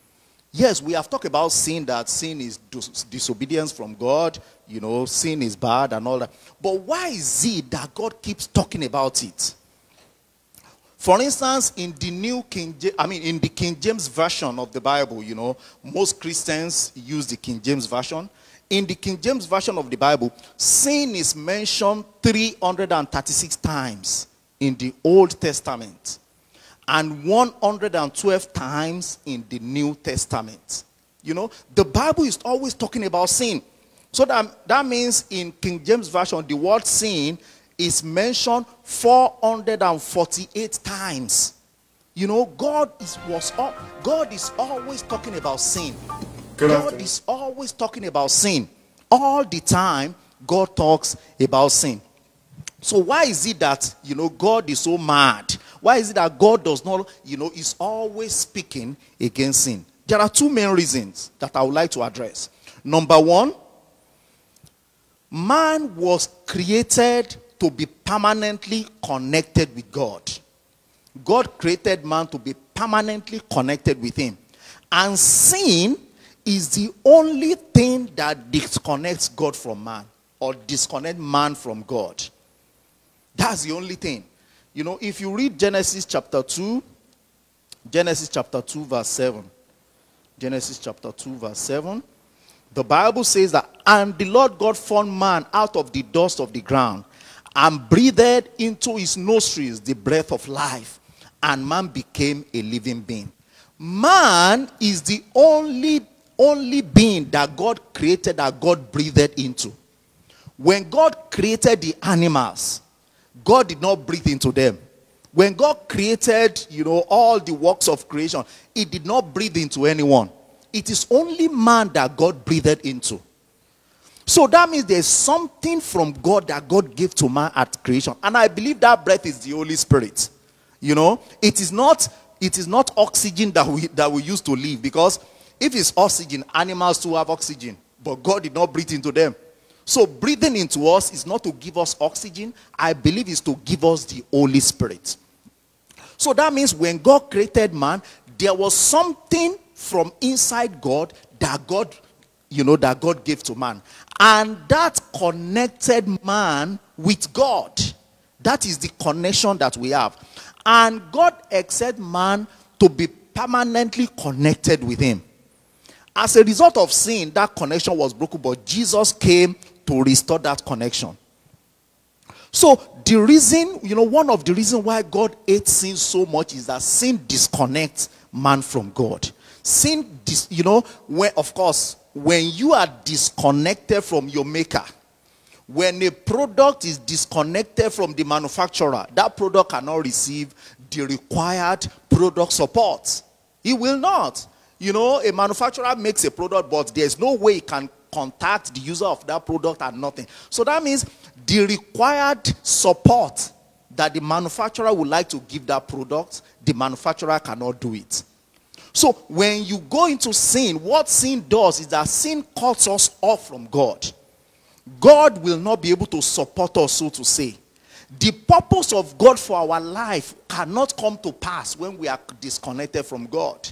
Yes, we have talked about sin, that sin is dis disobedience from God. You know, sin is bad and all that. But why is it that God keeps talking about it? For instance, in the New King James, I mean, in the King James Version of the Bible, you know, most Christians use the King James Version. In the King James Version of the Bible, sin is mentioned three hundred thirty-six times in the Old Testament and one hundred twelve times in the New Testament. You know, the Bible is always talking about sin. So that, that means in King James Version, the word sin is mentioned four hundred forty-eight times. You know, God is was God is always talking about sin. God is always talking about sin. All the time, God talks about sin. So why is it that, you know, God is so mad? Why is it that God does not, you know, is always speaking against sin? There are two main reasons that I would like to address. Number one, man was created to be permanently connected with God. God created man to be permanently connected with him. And sin is the only thing that disconnects God from man, or disconnects man from God. That's the only thing. You know, if you read Genesis chapter two, Genesis chapter two verse seven, Genesis chapter two verse seven, the Bible says that, and the Lord God formed man out of the dust of the ground and breathed into his nostrils the breath of life, and man became a living being. Man is the only only being that God created, that God breathed into. When God created the animals, God did not breathe into them. When God created, you know, all the works of creation, he did not breathe into anyone. It is only man that God breathed into. So that means there's something from God that God gave to man at creation. And I believe that breath is the Holy Spirit. You know, it is not, it is not oxygen that we, that we use to live, because if it's oxygen, animals too have oxygen, but God did not breathe into them. So breathing into us is not to give us oxygen. I believe it's to give us the Holy Spirit. So that means when God created man, there was something from inside God that God, you know, that God gave to man. And that connected man with God. That is the connection that we have. And God expects man to be permanently connected with him. As a result of sin, that connection was broken, but Jesus came to restore that connection. So the reason, you know, one of the reasons why God hates sin so much is that sin disconnects man from God. Sin, dis, you know, when, of course, when you are disconnected from your maker, when a product is disconnected from the manufacturer, that product cannot receive the required product support. It will not. You know, a manufacturer makes a product, but there's no way it can contact the user of that product and nothing. So that means the required support that the manufacturer would like to give that product, the manufacturer cannot do it. So when you go into sin, what sin does is that sin cuts us off from God. God will not be able to support us, so to say. The purpose of God for our life cannot come to pass when we are disconnected from God.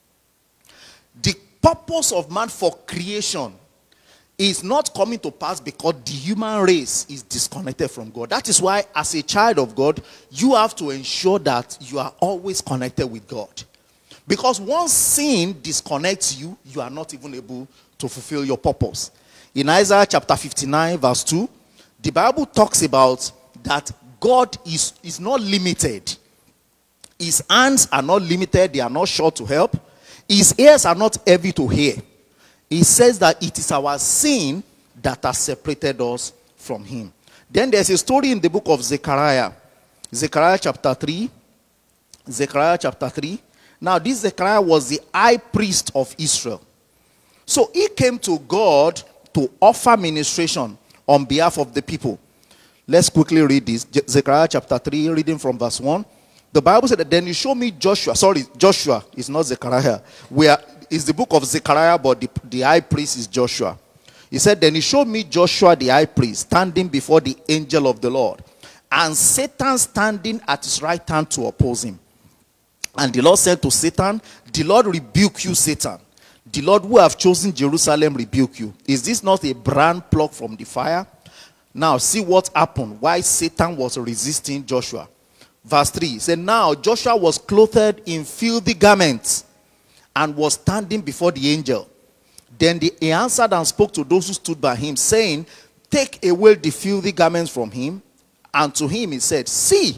The purpose of man for creation is not coming to pass because the human race is disconnected from God. That is why, as a child of God, you have to ensure that you are always connected with God. Because once sin disconnects you, you are not even able to fulfill your purpose. In Isaiah chapter fifty-nine verse two, the Bible talks about that God is, is not limited. His hands are not limited. They are not short to help. His ears are not heavy to hear. He says that it is our sin that has separated us from him. Then there's a story in the book of Zechariah. Zechariah chapter three. Zechariah chapter three. Now this Zechariah was the high priest of Israel. So he came to God to offer ministration on behalf of the people. Let's quickly read this. Zechariah chapter three, reading from verse one. The Bible said that then you show me Joshua. Sorry, Joshua is not Zechariah. We are, it's the book of Zechariah, but the, the high priest is Joshua. He said, then he showed me Joshua the high priest standing before the angel of the Lord, and Satan standing at his right hand to oppose him. And the Lord said to Satan, the Lord rebuke you, Satan. The Lord who have chosen Jerusalem rebuke you. Is this not a brand plucked from the fire? Now see what happened. Why Satan was resisting Joshua. Verse three said, now Joshua was clothed in filthy garments and was standing before the angel. Then the, he answered and spoke to those who stood by him, saying, take away the filthy garments from him. And to him he said, see,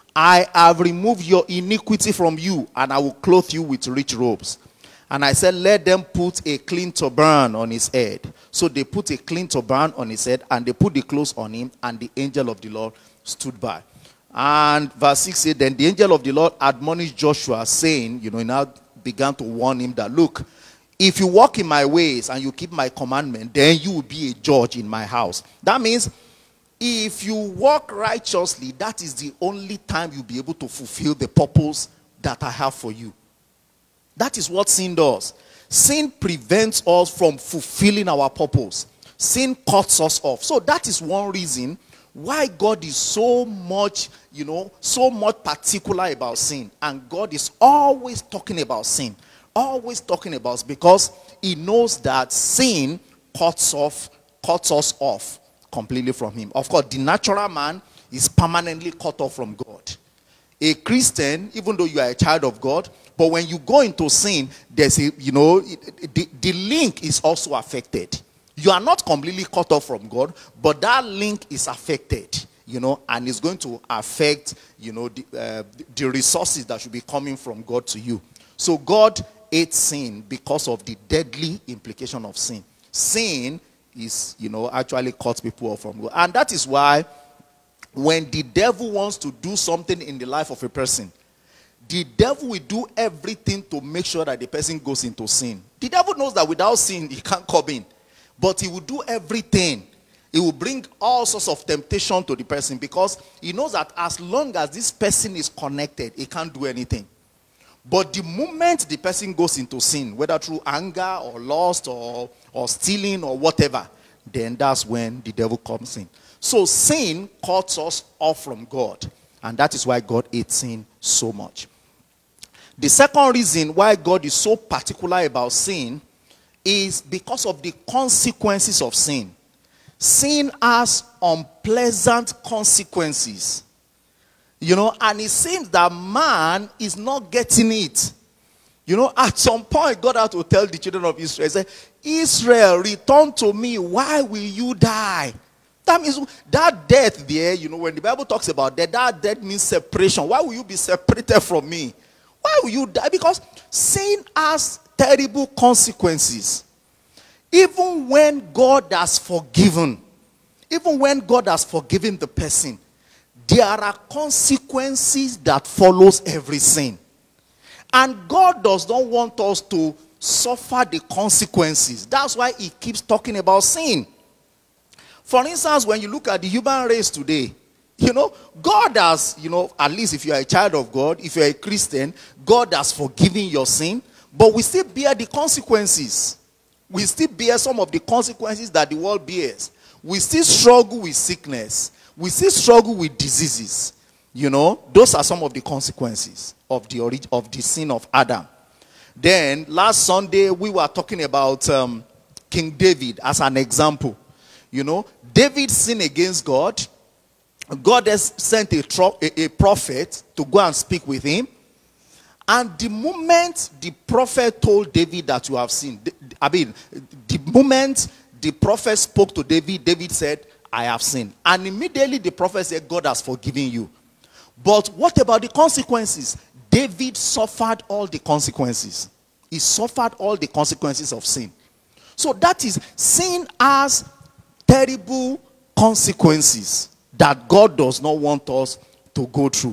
I have removed your iniquity from you, and I will clothe you with rich robes. And I said, let them put a clean turban on his head. So they put a clean turban on his head, and they put the clothes on him, and the angel of the Lord stood by. And verse six said, then the angel of the Lord admonished Joshua, saying, you know, he now began to warn him that, look, if you walk in my ways and you keep my commandment, then you will be a judge in my house. That means if you walk righteously, that is the only time you'll be able to fulfill the purpose that I have for you. That is what sin does. Sin prevents us from fulfilling our purpose. Sin cuts us off. So that is one reason why God is so much, you know, so much particular about sin. And God is always talking about sin. Always talking about it, because he knows that sin cuts off, cuts us off completely from him. Of course, the natural man is permanently cut off from God. A Christian, even though you are a child of God, but when you go into sin, there's a, you know, the, the link is also affected. You are not completely cut off from God, but that link is affected, you know, and it's going to affect, you know, the, uh, the resources that should be coming from God to you. So God hates sin because of the deadly implication of sin. Sin is, you know, actually cuts people off from God. And that is why when the devil wants to do something in the life of a person, the devil will do everything to make sure that the person goes into sin. The devil knows that without sin, he can't come in. But he will do everything. He will bring all sorts of temptation to the person, because he knows that as long as this person is connected, he can't do anything. But the moment the person goes into sin, whether through anger or lust or, or stealing or whatever, then that's when the devil comes in. So sin cuts us off from God. And that is why God hates sin so much. The second reason why God is so particular about sin is because of the consequences of sin. Sin has unpleasant consequences. You know, and it seems that man is not getting it. You know, at some point, God had to tell the children of Israel, he said, Israel, return to me. Why will you die? That means that death there, you know, when the Bible talks about that, that death means separation. Why will you be separated from me? Why will you die? Because sin has terrible consequences. Even when God has forgiven, even when God has forgiven the person, there are consequences that follows every sin. And God does not want us to suffer the consequences. That's why he keeps talking about sin. For instance, when you look at the human race today, you know, God has, you know, at least if you are a child of God, if you are a Christian, God has forgiven your sin, but we still bear the consequences. We still bear some of the consequences that the world bears. We still struggle with sickness. We still struggle with diseases. You know, those are some of the consequences of the origin of the sin of Adam. Then last Sunday we were talking about um, King David as an example. You know, David sinned against God. God has sent a, tro- a, a prophet to go and speak with him. And the moment the prophet told David that you have sinned, I mean, the moment the prophet spoke to David, David said, I have sinned. And immediately the prophet said, God has forgiven you. But what about the consequences? David suffered all the consequences. He suffered all the consequences of sin. So that is, sin has terrible consequences that God does not want us to go through.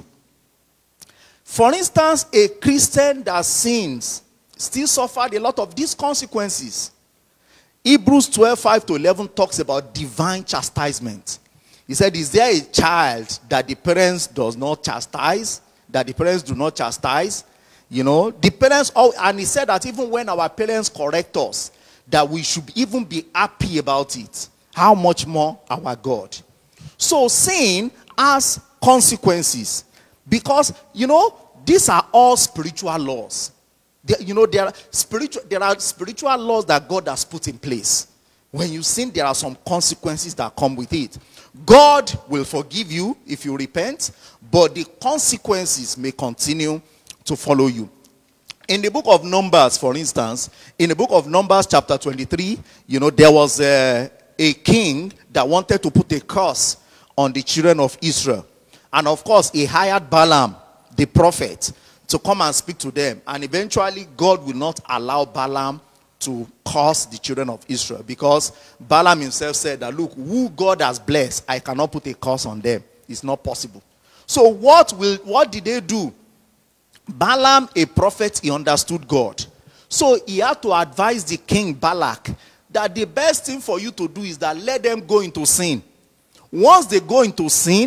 For instance, a Christian that sins still suffered a lot of these consequences. Hebrews twelve, five to eleven talks about divine chastisement. He said, is there a child that the parents does not chastise? That the parents do not chastise? You know, the parents, oh, and he said that even when our parents correct us, that we should even be happy about it. How much more our God? So sin has consequences. Because, you know, these are all spiritual laws. There, you know, there are spiritual, there are spiritual laws that God has put in place. When you sin, there are some consequences that come with it. God will forgive you if you repent, but the consequences may continue to follow you. In the book of Numbers, for instance, in the book of Numbers chapter twenty-three, you know, there was a, a king that wanted to put a curse on the children of Israel. And of course, he hired Balaam, the prophet, to come and speak to them. And eventually, God will not allow Balaam to curse the children of Israel, because Balaam himself said that, look, who God has blessed, I cannot put a curse on them. It's not possible. So what will what did they do? Balaam, a prophet, he understood God. So he had to advise the king Balak that the best thing for you to do is that let them go into sin. Once they go into sin,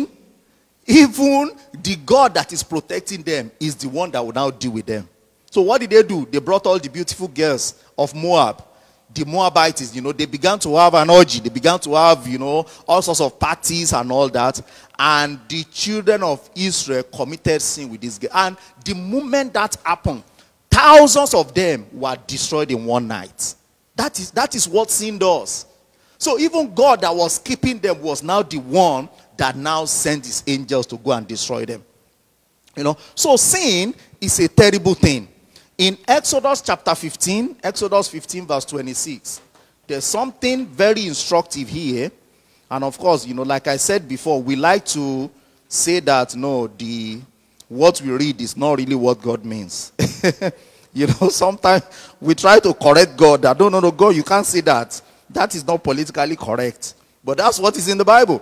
even the God that is protecting them is the one that will now deal with them. So what did they do? They brought all the beautiful girls of Moab. The Moabites, you know, they began to have an orgy. They began to have, you know, all sorts of parties and all that. And the children of Israel committed sin with this girl. And the moment that happened, thousands of them were destroyed in one night. That is, that is what sin does. So even God that was keeping them was now the one that now sent his angels to go and destroy them. You know, so sin is a terrible thing. In Exodus chapter fifteen, Exodus fifteen verse twenty-six, there's something very instructive here. And of course, you know, like I said before, we like to say that, no, the what we read is not really what God means. You know, sometimes we try to correct God that, no, no, no, God, you can't say that. That is not politically correct. But that's what is in the Bible.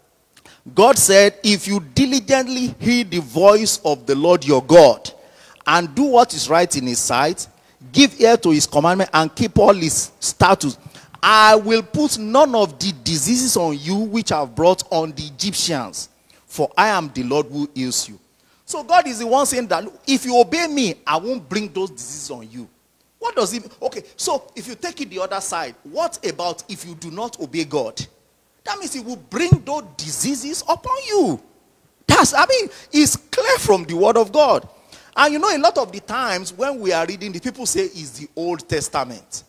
God said, if you diligently hear the voice of the Lord your God, and do what is right in his sight, give ear to his commandment, and keep all his statutes, I will put none of the diseases on you which I have brought on the Egyptians, for I am the Lord who heals you. So God is the one saying that if you obey me, I won't bring those diseases on you. What does it mean? Okay, so if you take it the other side, what about if you do not obey God? That means he will bring those diseases upon you. That's, I mean, it's clear from the word of God. And you know, a lot of the times when we are reading, the people say it's the Old Testament.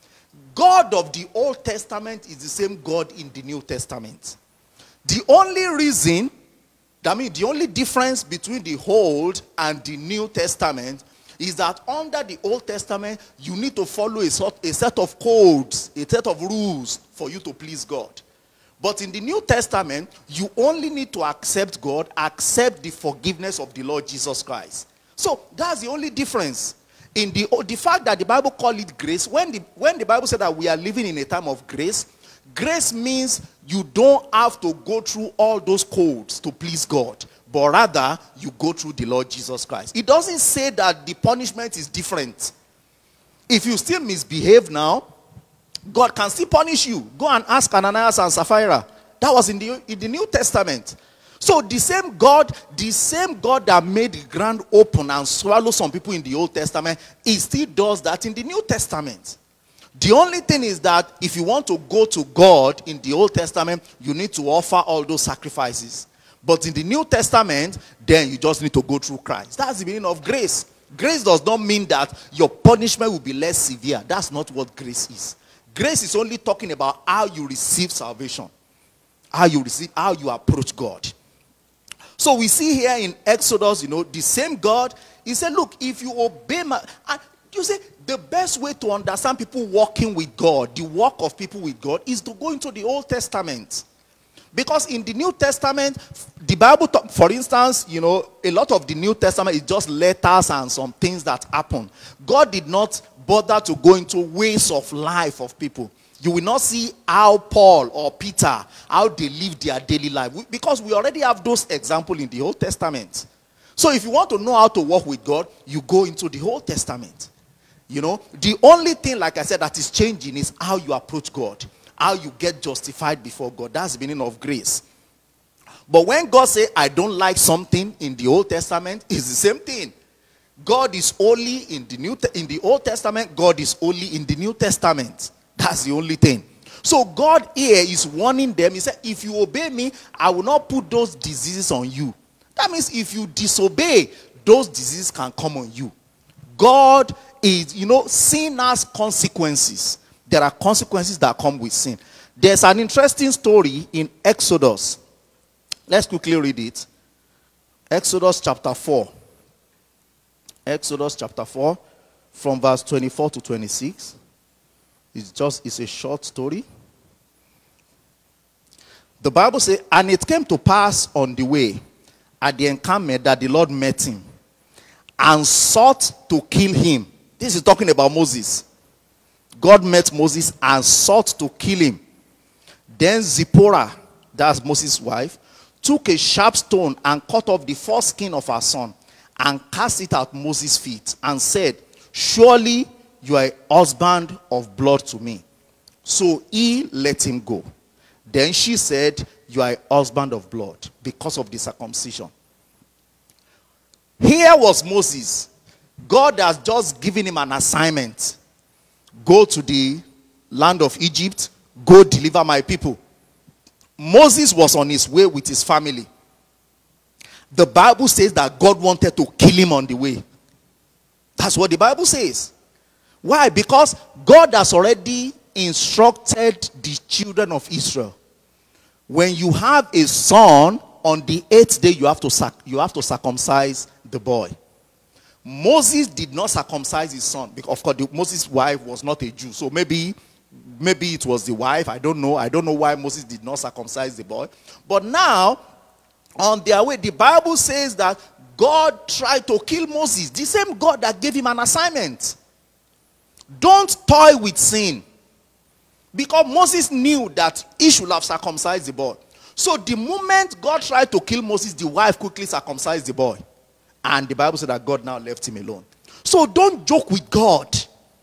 God of the Old Testament is the same God in the New Testament. The only reason, I mean, the only difference between the Old and the New Testament is that under the Old Testament, you need to follow a, sort, a set of codes, a set of rules for you to please God. But in the New Testament, you only need to accept God, accept the forgiveness of the Lord Jesus Christ. So that's the only difference. In the, the fact that the Bible calls it grace, when the, when the Bible said that we are living in a time of grace, grace means you don't have to go through all those codes to please God, but rather you go through the Lord Jesus Christ. It doesn't say that the punishment is different. If you still misbehave now, God can still punish you. Go and ask Ananias and Sapphira. That was in the, in the New Testament. So the same God, the same God that made the ground open and swallow some people in the Old Testament, he still does that in the New Testament. The only thing is that if you want to go to God in the Old Testament, you need to offer all those sacrifices. But in the New Testament, then you just need to go through Christ. That's the meaning of grace. Grace does not mean that your punishment will be less severe. That's not what grace is. Grace is only talking about how you receive salvation, how you receive, how you approach God. So we see here in Exodus, you know, the same God, he said, look, if you obey my, and you see, the best way to understand people walking with God, the walk of people with God, is to go into the Old Testament. Because in the New Testament, the Bible, for instance, you know, a lot of the New Testament is just letters and some things that happen. God did not bother to go into ways of life of people. You will not see how Paul or Peter, how they live their daily life. Because we already have those examples in the Old Testament. So if you want to know how to walk with God, you go into the Old Testament. You know, the only thing, like I said, that is changing is how you approach God. How you get justified before God. That's the meaning of grace. But when God says, I don't like something in the Old Testament, it's the same thing. God is only in the New in the Old Testament, God is only in the New Testament. That's the only thing. So God here is warning them. He said, if you obey me, I will not put those diseases on you. That means if you disobey, those diseases can come on you. God is, you know, sin has consequences. There are consequences that come with sin. There's an interesting story in Exodus. Let's quickly read it. Exodus chapter four. Exodus chapter four, from verse twenty-four to twenty-six. It's just, it's a short story. The Bible says, and it came to pass on the way at the encampment that the Lord met him and sought to kill him. This is talking about Moses. God met Moses and sought to kill him. Then Zipporah, that's Moses' wife, took a sharp stone and cut off the foreskin of her son and cast it at Moses' feet and said, surely you are a husband of blood to me. So he let him go. Then she said, you are a husband of blood because of the circumcision. Here was Moses. God has just given him an assignment. Go to the land of Egypt. Go deliver my people. Moses was on his way with his family. The Bible says that God wanted to kill him on the way. That's what the Bible says. Why? Because God has already instructed the children of Israel. When you have a son, on the eighth day you have to sac you have to circumcise the boy. Moses did not circumcise his son because, of course, the, Moses' wife was not a Jew. So maybe, maybe it was the wife. I don't know. I don't know why Moses did not circumcise the boy. But now, on their way, the Bible says that God tried to kill Moses. The same God that gave him an assignment. Don't toy with sin. Because Moses knew that he should have circumcised the boy. So the moment God tried to kill Moses, the wife quickly circumcised the boy. And the Bible said that God now left him alone. So don't joke with God.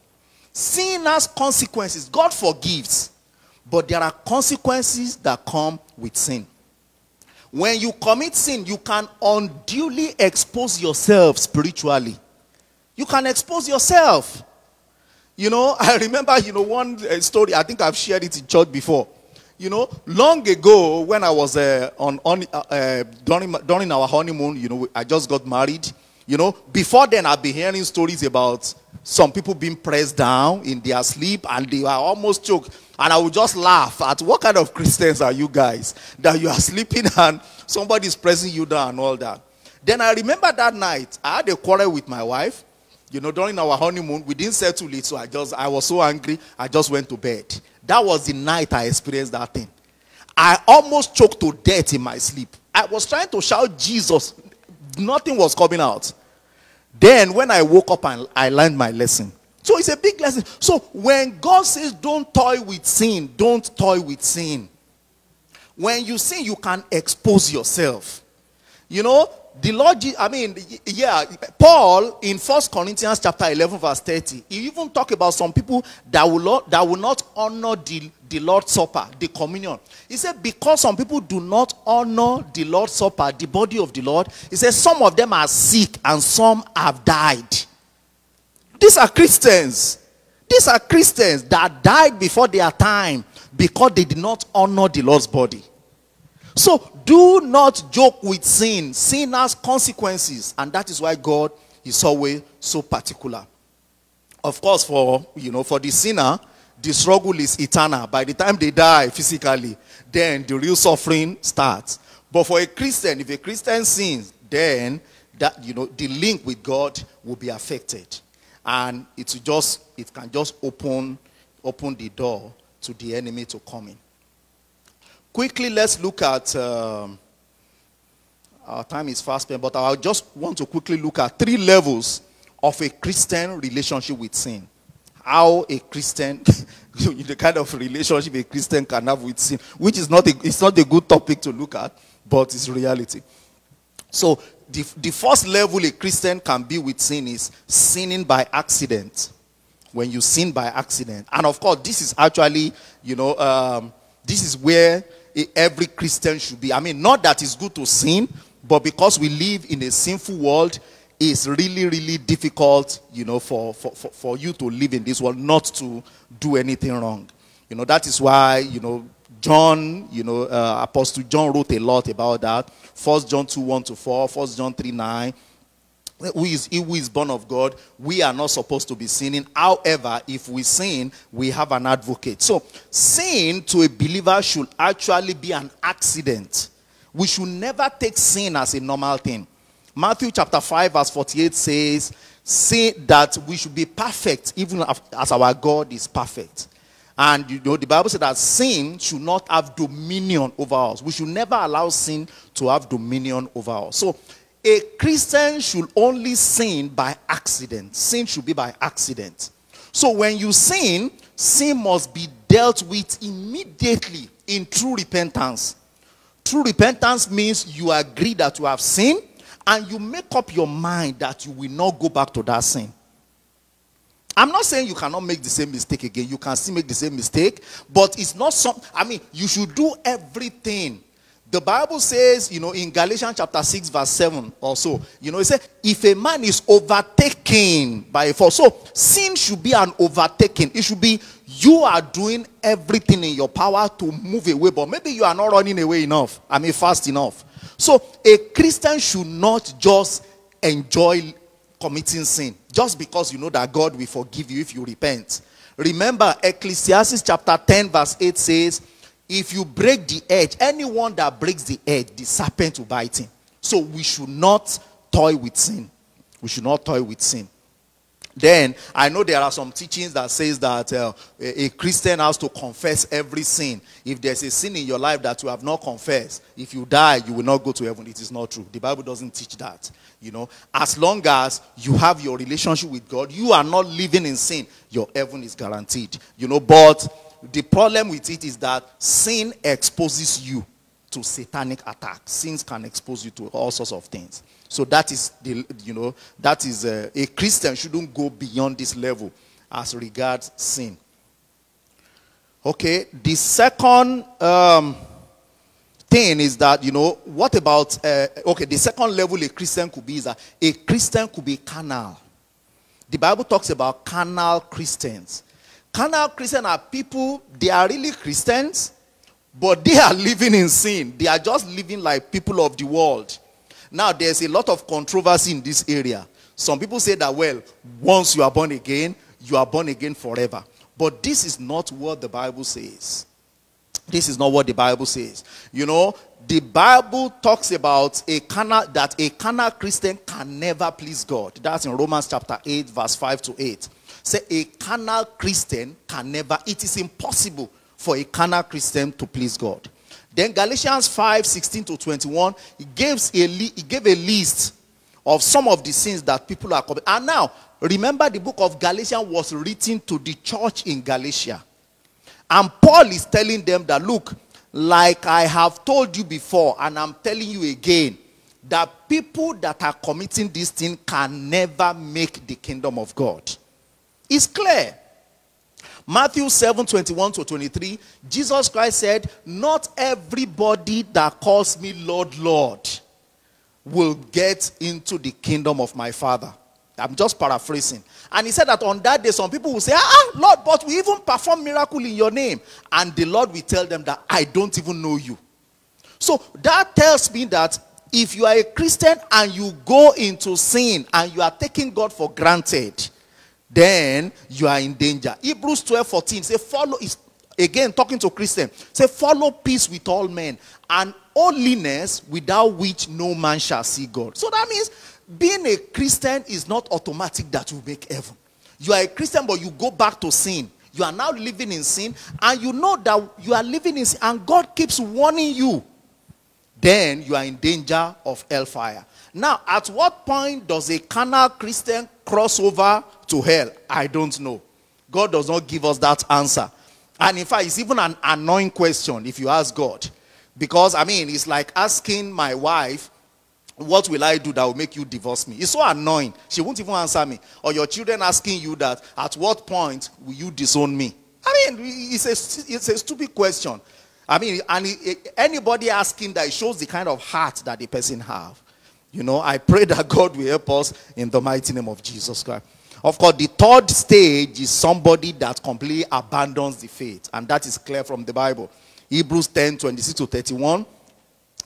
Sin has consequences. God forgives. But there are consequences that come with sin. When you commit sin, you can unduly expose yourself spiritually. You can expose yourself. You know, I remember, you know, one uh, story, I think I've shared it in church before. You know, long ago when I was uh, on, on uh, uh, during, during our honeymoon, you know, I just got married. You know, before then I've been hearing stories about some people being pressed down in their sleep and they were almost choked. And I would just laugh at what kind of Christians are you guys that you are sleeping and somebody is pressing you down and all that. Then I remember that night I had a quarrel with my wife. You know, during our honeymoon, we didn't settle it, so I just, I was so angry, I just went to bed. That was the night I experienced that thing. I almost choked to death in my sleep. I was trying to shout Jesus. Nothing was coming out. Then when I woke up and I learned my lesson. So it's a big lesson. So when God says don't toy with sin, don't toy with sin. When you sin, you can expose yourself. You know, the Lord, I mean, yeah, Paul in First Corinthians chapter eleven verse thirty, he even talk about some people that will not, that will not honor the, the Lord's Supper, the communion. He said because some people do not honor the Lord's Supper, the body of the Lord, he says some of them are sick and some have died. These are Christians. These are Christians that died before their time because they did not honor the Lord's body. So do not joke with sin. Sin has consequences, and that is why God is always so particular. Of course, for you know, for the sinner, the struggle is eternal. By the time they die physically, then the real suffering starts. But for a Christian, if a Christian sins, then that you know the link with God will be affected, and it will just it can just open open the door to the enemy to come in. Quickly, let's look at, um, our time is fast spent, but I just want to quickly look at three levels of a Christian relationship with sin. How a Christian, the kind of relationship a Christian can have with sin, which is not a, it's not a good topic to look at, but it's reality. So, the, the first level a Christian can be with sin is sinning by accident. When you sin by accident. And of course, this is actually, you know, um, this is where every Christian should be. I mean, not that it's good to sin, but because we live in a sinful world, it's really, really difficult, you know, for, for, for, for you to live in this world, not to do anything wrong. You know, that is why, you know, John, you know, uh, Apostle John wrote a lot about that. First John two, one to four, First John three, nine. who is, who is born of God, we are not supposed to be sinning. However, if we sin, we have an advocate. So, sin to a believer should actually be an accident. We should never take sin as a normal thing. Matthew chapter five verse forty-eight says, say that we should be perfect even as our God is perfect. And you know, the Bible says that sin should not have dominion over us. We should never allow sin to have dominion over us. So, a Christian should only sin by accident. Sin should be by accident. So when you sin, sin must be dealt with immediately in true repentance. True repentance means you agree that you have sinned and you make up your mind that you will not go back to that sin. I'm not saying you cannot make the same mistake again. You can still make the same mistake, but it's not something, I mean, you should do everything. The Bible says, you know, in Galatians chapter six verse seven or so, you know, it says, if a man is overtaken by a fault, so sin should be an overtaking. It should be you are doing everything in your power to move away, but maybe you are not running away enough. I mean, fast enough. So a Christian should not just enjoy committing sin just because you know that God will forgive you if you repent. Remember, Ecclesiastes chapter ten verse eight says, if you break the edge, anyone that breaks the edge, the serpent will bite him. So we should not toy with sin. We should not toy with sin. Then, I know there are some teachings that says that uh, a, a Christian has to confess every sin. If there's a sin in your life that you have not confessed, if you die, you will not go to heaven. It is not true. The Bible doesn't teach that. You know, as long as you have your relationship with God, you are not living in sin, your heaven is guaranteed. You know, but the problem with it is that sin exposes you to satanic attacks. Sins can expose you to all sorts of things. So that is, the, you know, that is uh, a Christian shouldn't go beyond this level as regards sin. Okay, the second um, thing is that, you know, what about, uh, okay, the second level a Christian could be is that a Christian could be carnal. The Bible talks about carnal Christians. Carnal Christians are people, they are really Christians, but they are living in sin. They are just living like people of the world. Now, there's a lot of controversy in this area. Some people say that, well, once you are born again, you are born again forever. But this is not what the Bible says. This is not what the Bible says. You know, the Bible talks about a carnal, that a carnal Christian can never please God. That's in Romans chapter eight, verse five to eight. Say a carnal Christian can never, it is impossible for a carnal Christian to please God. Then Galatians five, sixteen to twenty-one, he gives a he gave a list of some of the sins that people are committing. And now, remember the book of Galatians was written to the church in Galatia. And Paul is telling them that, look, like I have told you before, and I'm telling you again, that people that are committing this thing can never make the kingdom of God. It's clear. Matthew seven, twenty-one to twenty-three, Jesus Christ said, not everybody that calls me Lord, Lord will get into the kingdom of my Father. I'm just paraphrasing. And he said that on that day, some people will say, ah, Lord, but we even perform miracle in your name. And the Lord will tell them that I don't even know you. So that tells me that if you are a Christian and you go into sin and you are taking God for granted, then you are in danger. Hebrews twelve, fourteen, say follow, is again talking to Christians, say follow peace with all men and holiness without which no man shall see God. So that means being a Christian is not automatic that you make heaven. You are a Christian but you go back to sin. You are now living in sin and you know that you are living in sin and God keeps warning you. Then you are in danger of hellfire. Now, at what point does a carnal Christian cross over to hell? I don't know. God does not give us that answer. And in fact, it's even an annoying question if you ask God. Because, I mean, it's like asking my wife, what will I do that will make you divorce me? It's so annoying. She won't even answer me. Or your children asking you that, at what point will you disown me? I mean, it's a, it's a stupid question. I mean, and anybody asking that, it shows the kind of heart that the person have. You know, I pray that God will help us in the mighty name of Jesus Christ. Of course, the third stage is somebody that completely abandons the faith. And that is clear from the Bible. Hebrews ten, twenty-six to thirty-one.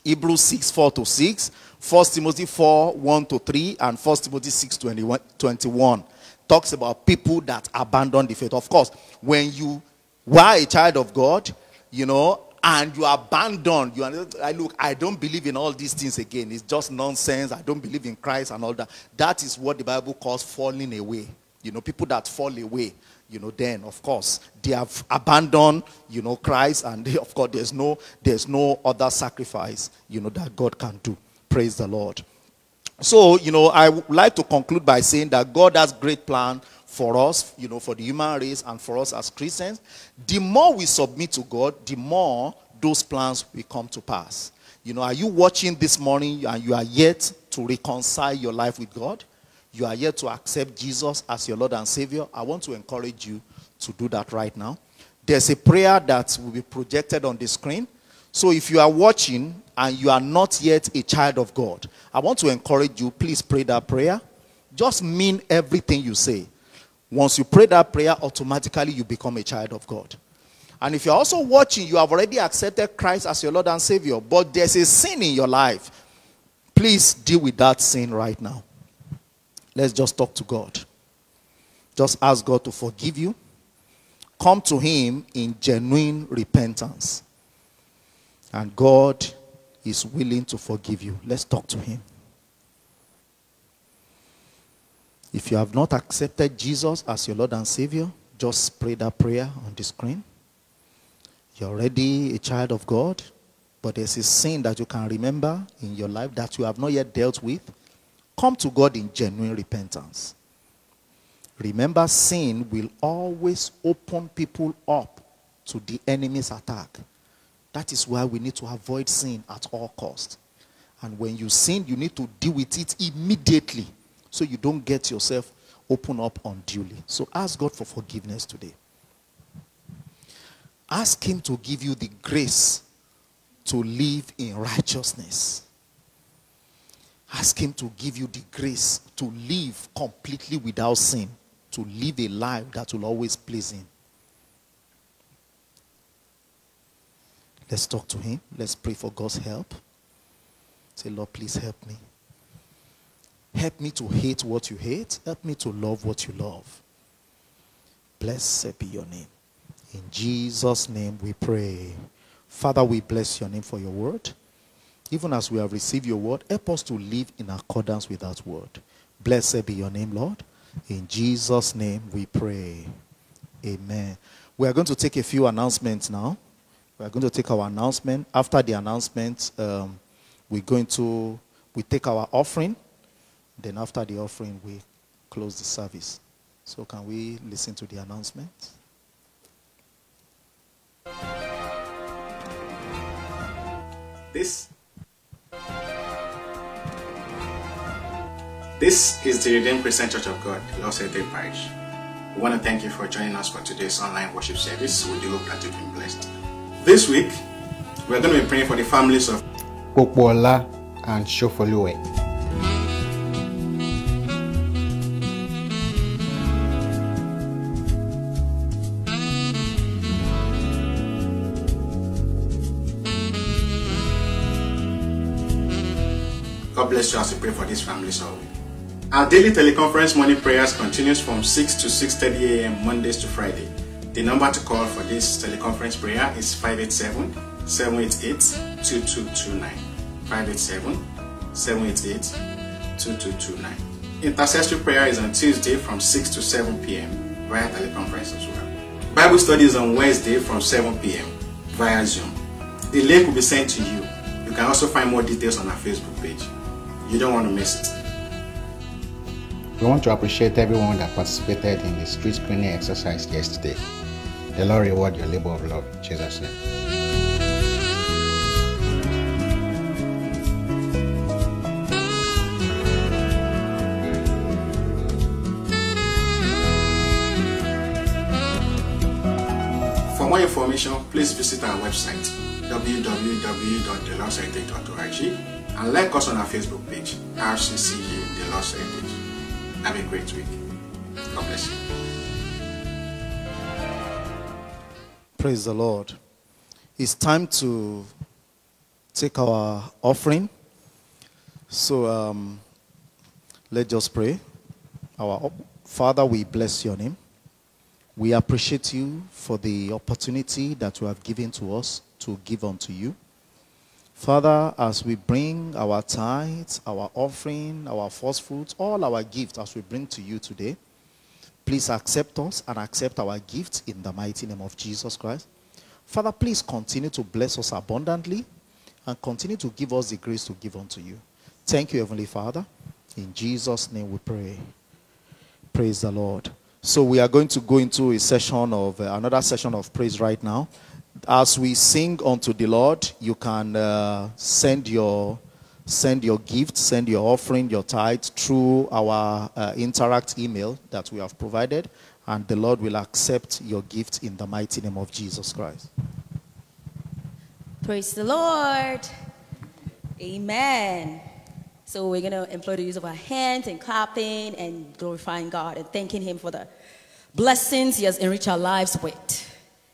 Hebrews six, four to six, First Timothy four, one to three, and First Timothy six, twenty-one. Talks about people that abandon the faith. Of course, when you were a child of God, you know, and you abandon, you are, I look, I don't believe in all these things again. It's just nonsense. I don't believe in Christ and all that. That is what the Bible calls falling away. You know, people that fall away, you know, then of course they have abandoned, you know, Christ, and they, of course there's no there's no other sacrifice, you know, that God can do. Praise the Lord. So, you know, I would like to conclude by saying that God has great plan for us, you know, for the human race and for us as Christians. The more we submit to God, the more those plans will come to pass. You know, are you watching this morning and you are yet to reconcile your life with God? You are yet to accept Jesus as your Lord and Savior? I want to encourage you to do that right now. There's a prayer that will be projected on the screen. So if you are watching and you are not yet a child of God, I want to encourage you, please pray that prayer. Just mean everything you say. Once you pray that prayer, automatically you become a child of God. And if you're also watching, you have already accepted Christ as your Lord and Savior, but there's a sin in your life, please deal with that sin right now. Let's just talk to God. Just ask God to forgive you. Come to him in genuine repentance. And God is willing to forgive you. Let's talk to him. If you have not accepted Jesus as your Lord and Savior, just pray that prayer on the screen. You're already a child of God, but there's a sin that you can remember in your life that you have not yet dealt with. Come to God in genuine repentance. Remember, sin will always open people up to the enemy's attack. That is why we need to avoid sin at all costs. And when you sin, you need to deal with it immediately so you don't get yourself open up unduly. So ask God for forgiveness today. Ask him to give you the grace to live in righteousness. Ask him to give you the grace to live completely without sin, to live a life that will always please him. Let's talk to him. Let's pray for God's help. Say, Lord, please help me. Help me to hate what you hate. Help me to love what you love. Blessed be your name. In Jesus' name we pray. Father, we bless your name for your word. Even as we have received your word, help us to live in accordance with that word. Blessed be your name, Lord. In Jesus' name we pray. Amen. We are going to take a few announcements now. We are going to take our announcement. After the announcement, um, we're going to we take our offering. Then after the offering, we close the service. So can we listen to the announcement?
This This is the Redeemed Christian Church of God, Lost Heritage Parish. We want to thank you for joining us for today's online worship service. We do hope that you've been blessed. This week, we're going to be praying for the families of
Popola and Shofolue.
God bless you as we pray for these families all week. Our daily teleconference morning prayers continues from six to six thirty a m Mondays to Friday. The number to call for this teleconference prayer is five eight seven, seven eight eight, two two two nine. five eight seven, seven eight eight, two two two nine. Intercessory prayer is on Tuesday from six to seven p m via teleconference as well. Bible studies on Wednesday from seven p m via Zoom. The link will be sent to you. You can also find more details on our Facebook page. You don't want to miss it.
We want to appreciate everyone that participated in the street cleaning exercise yesterday. The Lord reward your labor of love in Jesus' name.
For more information, please visit our website w w w dot the lost heritage dot org and like us on our Facebook page, R C C U The Lost Heritage. Have a great week. God bless you.
Praise the Lord. It's time to take our offering. So um, let's just pray. Our Father, we bless your name. We appreciate you for the opportunity that you have given to us to give unto you. Father, as we bring our tithes, our offering, our first fruits, all our gifts as we bring to you today, please accept us and accept our gifts in the mighty name of Jesus Christ. Father, please continue to bless us abundantly and continue to give us the grace to give unto you. Thank you, Heavenly Father. In Jesus' name we pray. Praise the Lord. So we are going to go into a session of, uh, another session of praise right now. As we sing unto the Lord, you can uh, send your send your gift, send your offering, your tithe through our uh, Interact email that we have provided, and the Lord will accept your gift in the mighty name of Jesus Christ.
Praise the Lord. Amen. So we're going to employ the use of our hands and clapping and glorifying God and thanking him for the blessings he has enriched our lives with.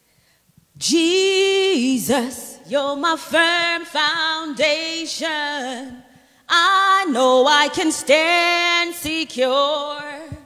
Jesus, you're my firm foundation. I know I can stand secure.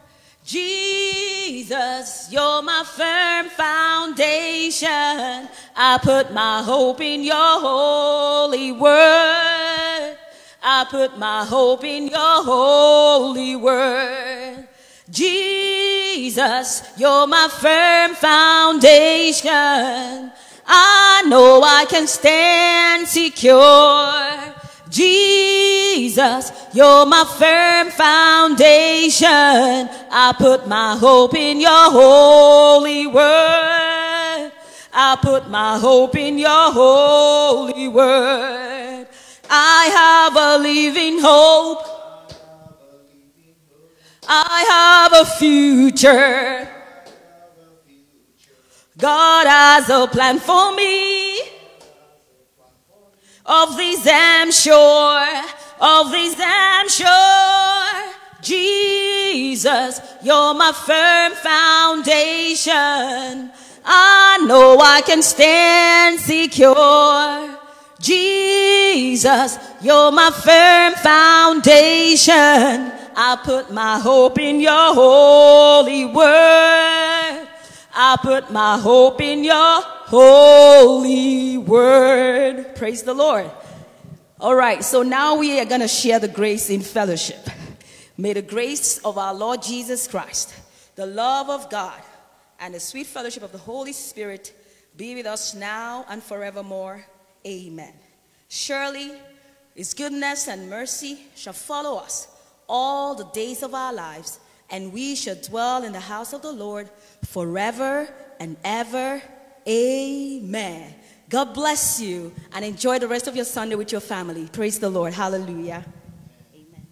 Jesus, you're my firm foundation. I put my hope in your holy word. I put my hope in your holy word. Jesus, you're my firm foundation. I know I can stand secure. Jesus, you're my firm foundation. I put my hope in your holy word. I put my hope in your holy word. I have a living hope. I have a future. God has a plan for me. Of this I'm sure. Of this I'm sure. Jesus, you're my firm foundation. I know I can stand secure. Jesus, you're my firm foundation. I put my hope in your holy word. I put my hope in your holy word. Praise the Lord. All right, so now we are going to share the grace in fellowship. May the grace of our Lord Jesus Christ, the love of God, and the sweet fellowship of the Holy Spirit be with us now and forevermore. Amen. Surely his goodness and mercy shall follow us all the days of our lives, and we shall dwell in the house of the Lord forever and ever. Amen. God bless you, and enjoy the rest of your Sunday with your family. Praise the Lord. Hallelujah. Amen.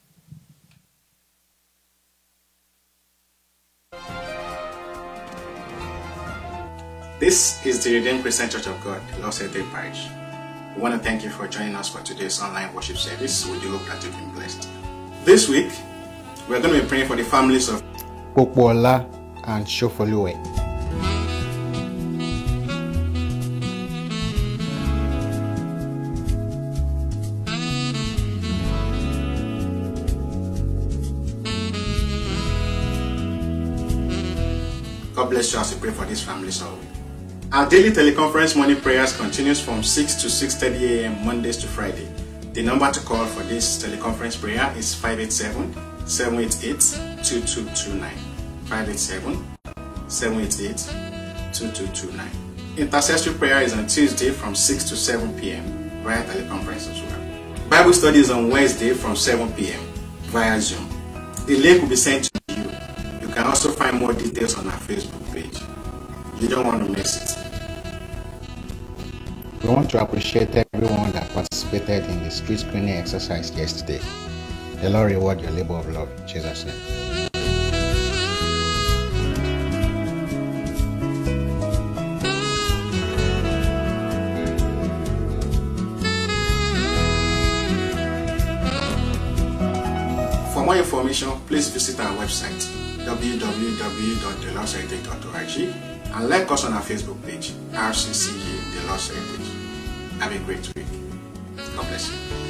This is the Redeemed Christian Church of God, Lost Earth Parish. We want to thank you for joining us for today's online worship service. We do hope that you've been blessed. This week, we're going to be praying for the families of
Popola and Shofoluwe.
God bless you as we pray for these families all week. Our daily teleconference morning prayers continues from six to six thirty a m Mondays to Friday. The number to call for this teleconference prayer is five eight seven, seven eight eight, two two two nine. five eight seven, seven eight eight, two two two nine. Intercessory prayer is on Tuesday from six to seven p m via teleconference as well. Bible studies on Wednesday from seven p m via Zoom. The link will be sent to you. You can also find more details on our Facebook page. You don't want to miss it.
We want to appreciate everyone that participated in the street screening exercise yesterday. The Lord reward your labor of love in Jesus' name.
For more information, please visit our website w w w dot the lost heritage dot org and like us on our Facebook page, R C C G The Lost Heritage. Have a great week. God bless you.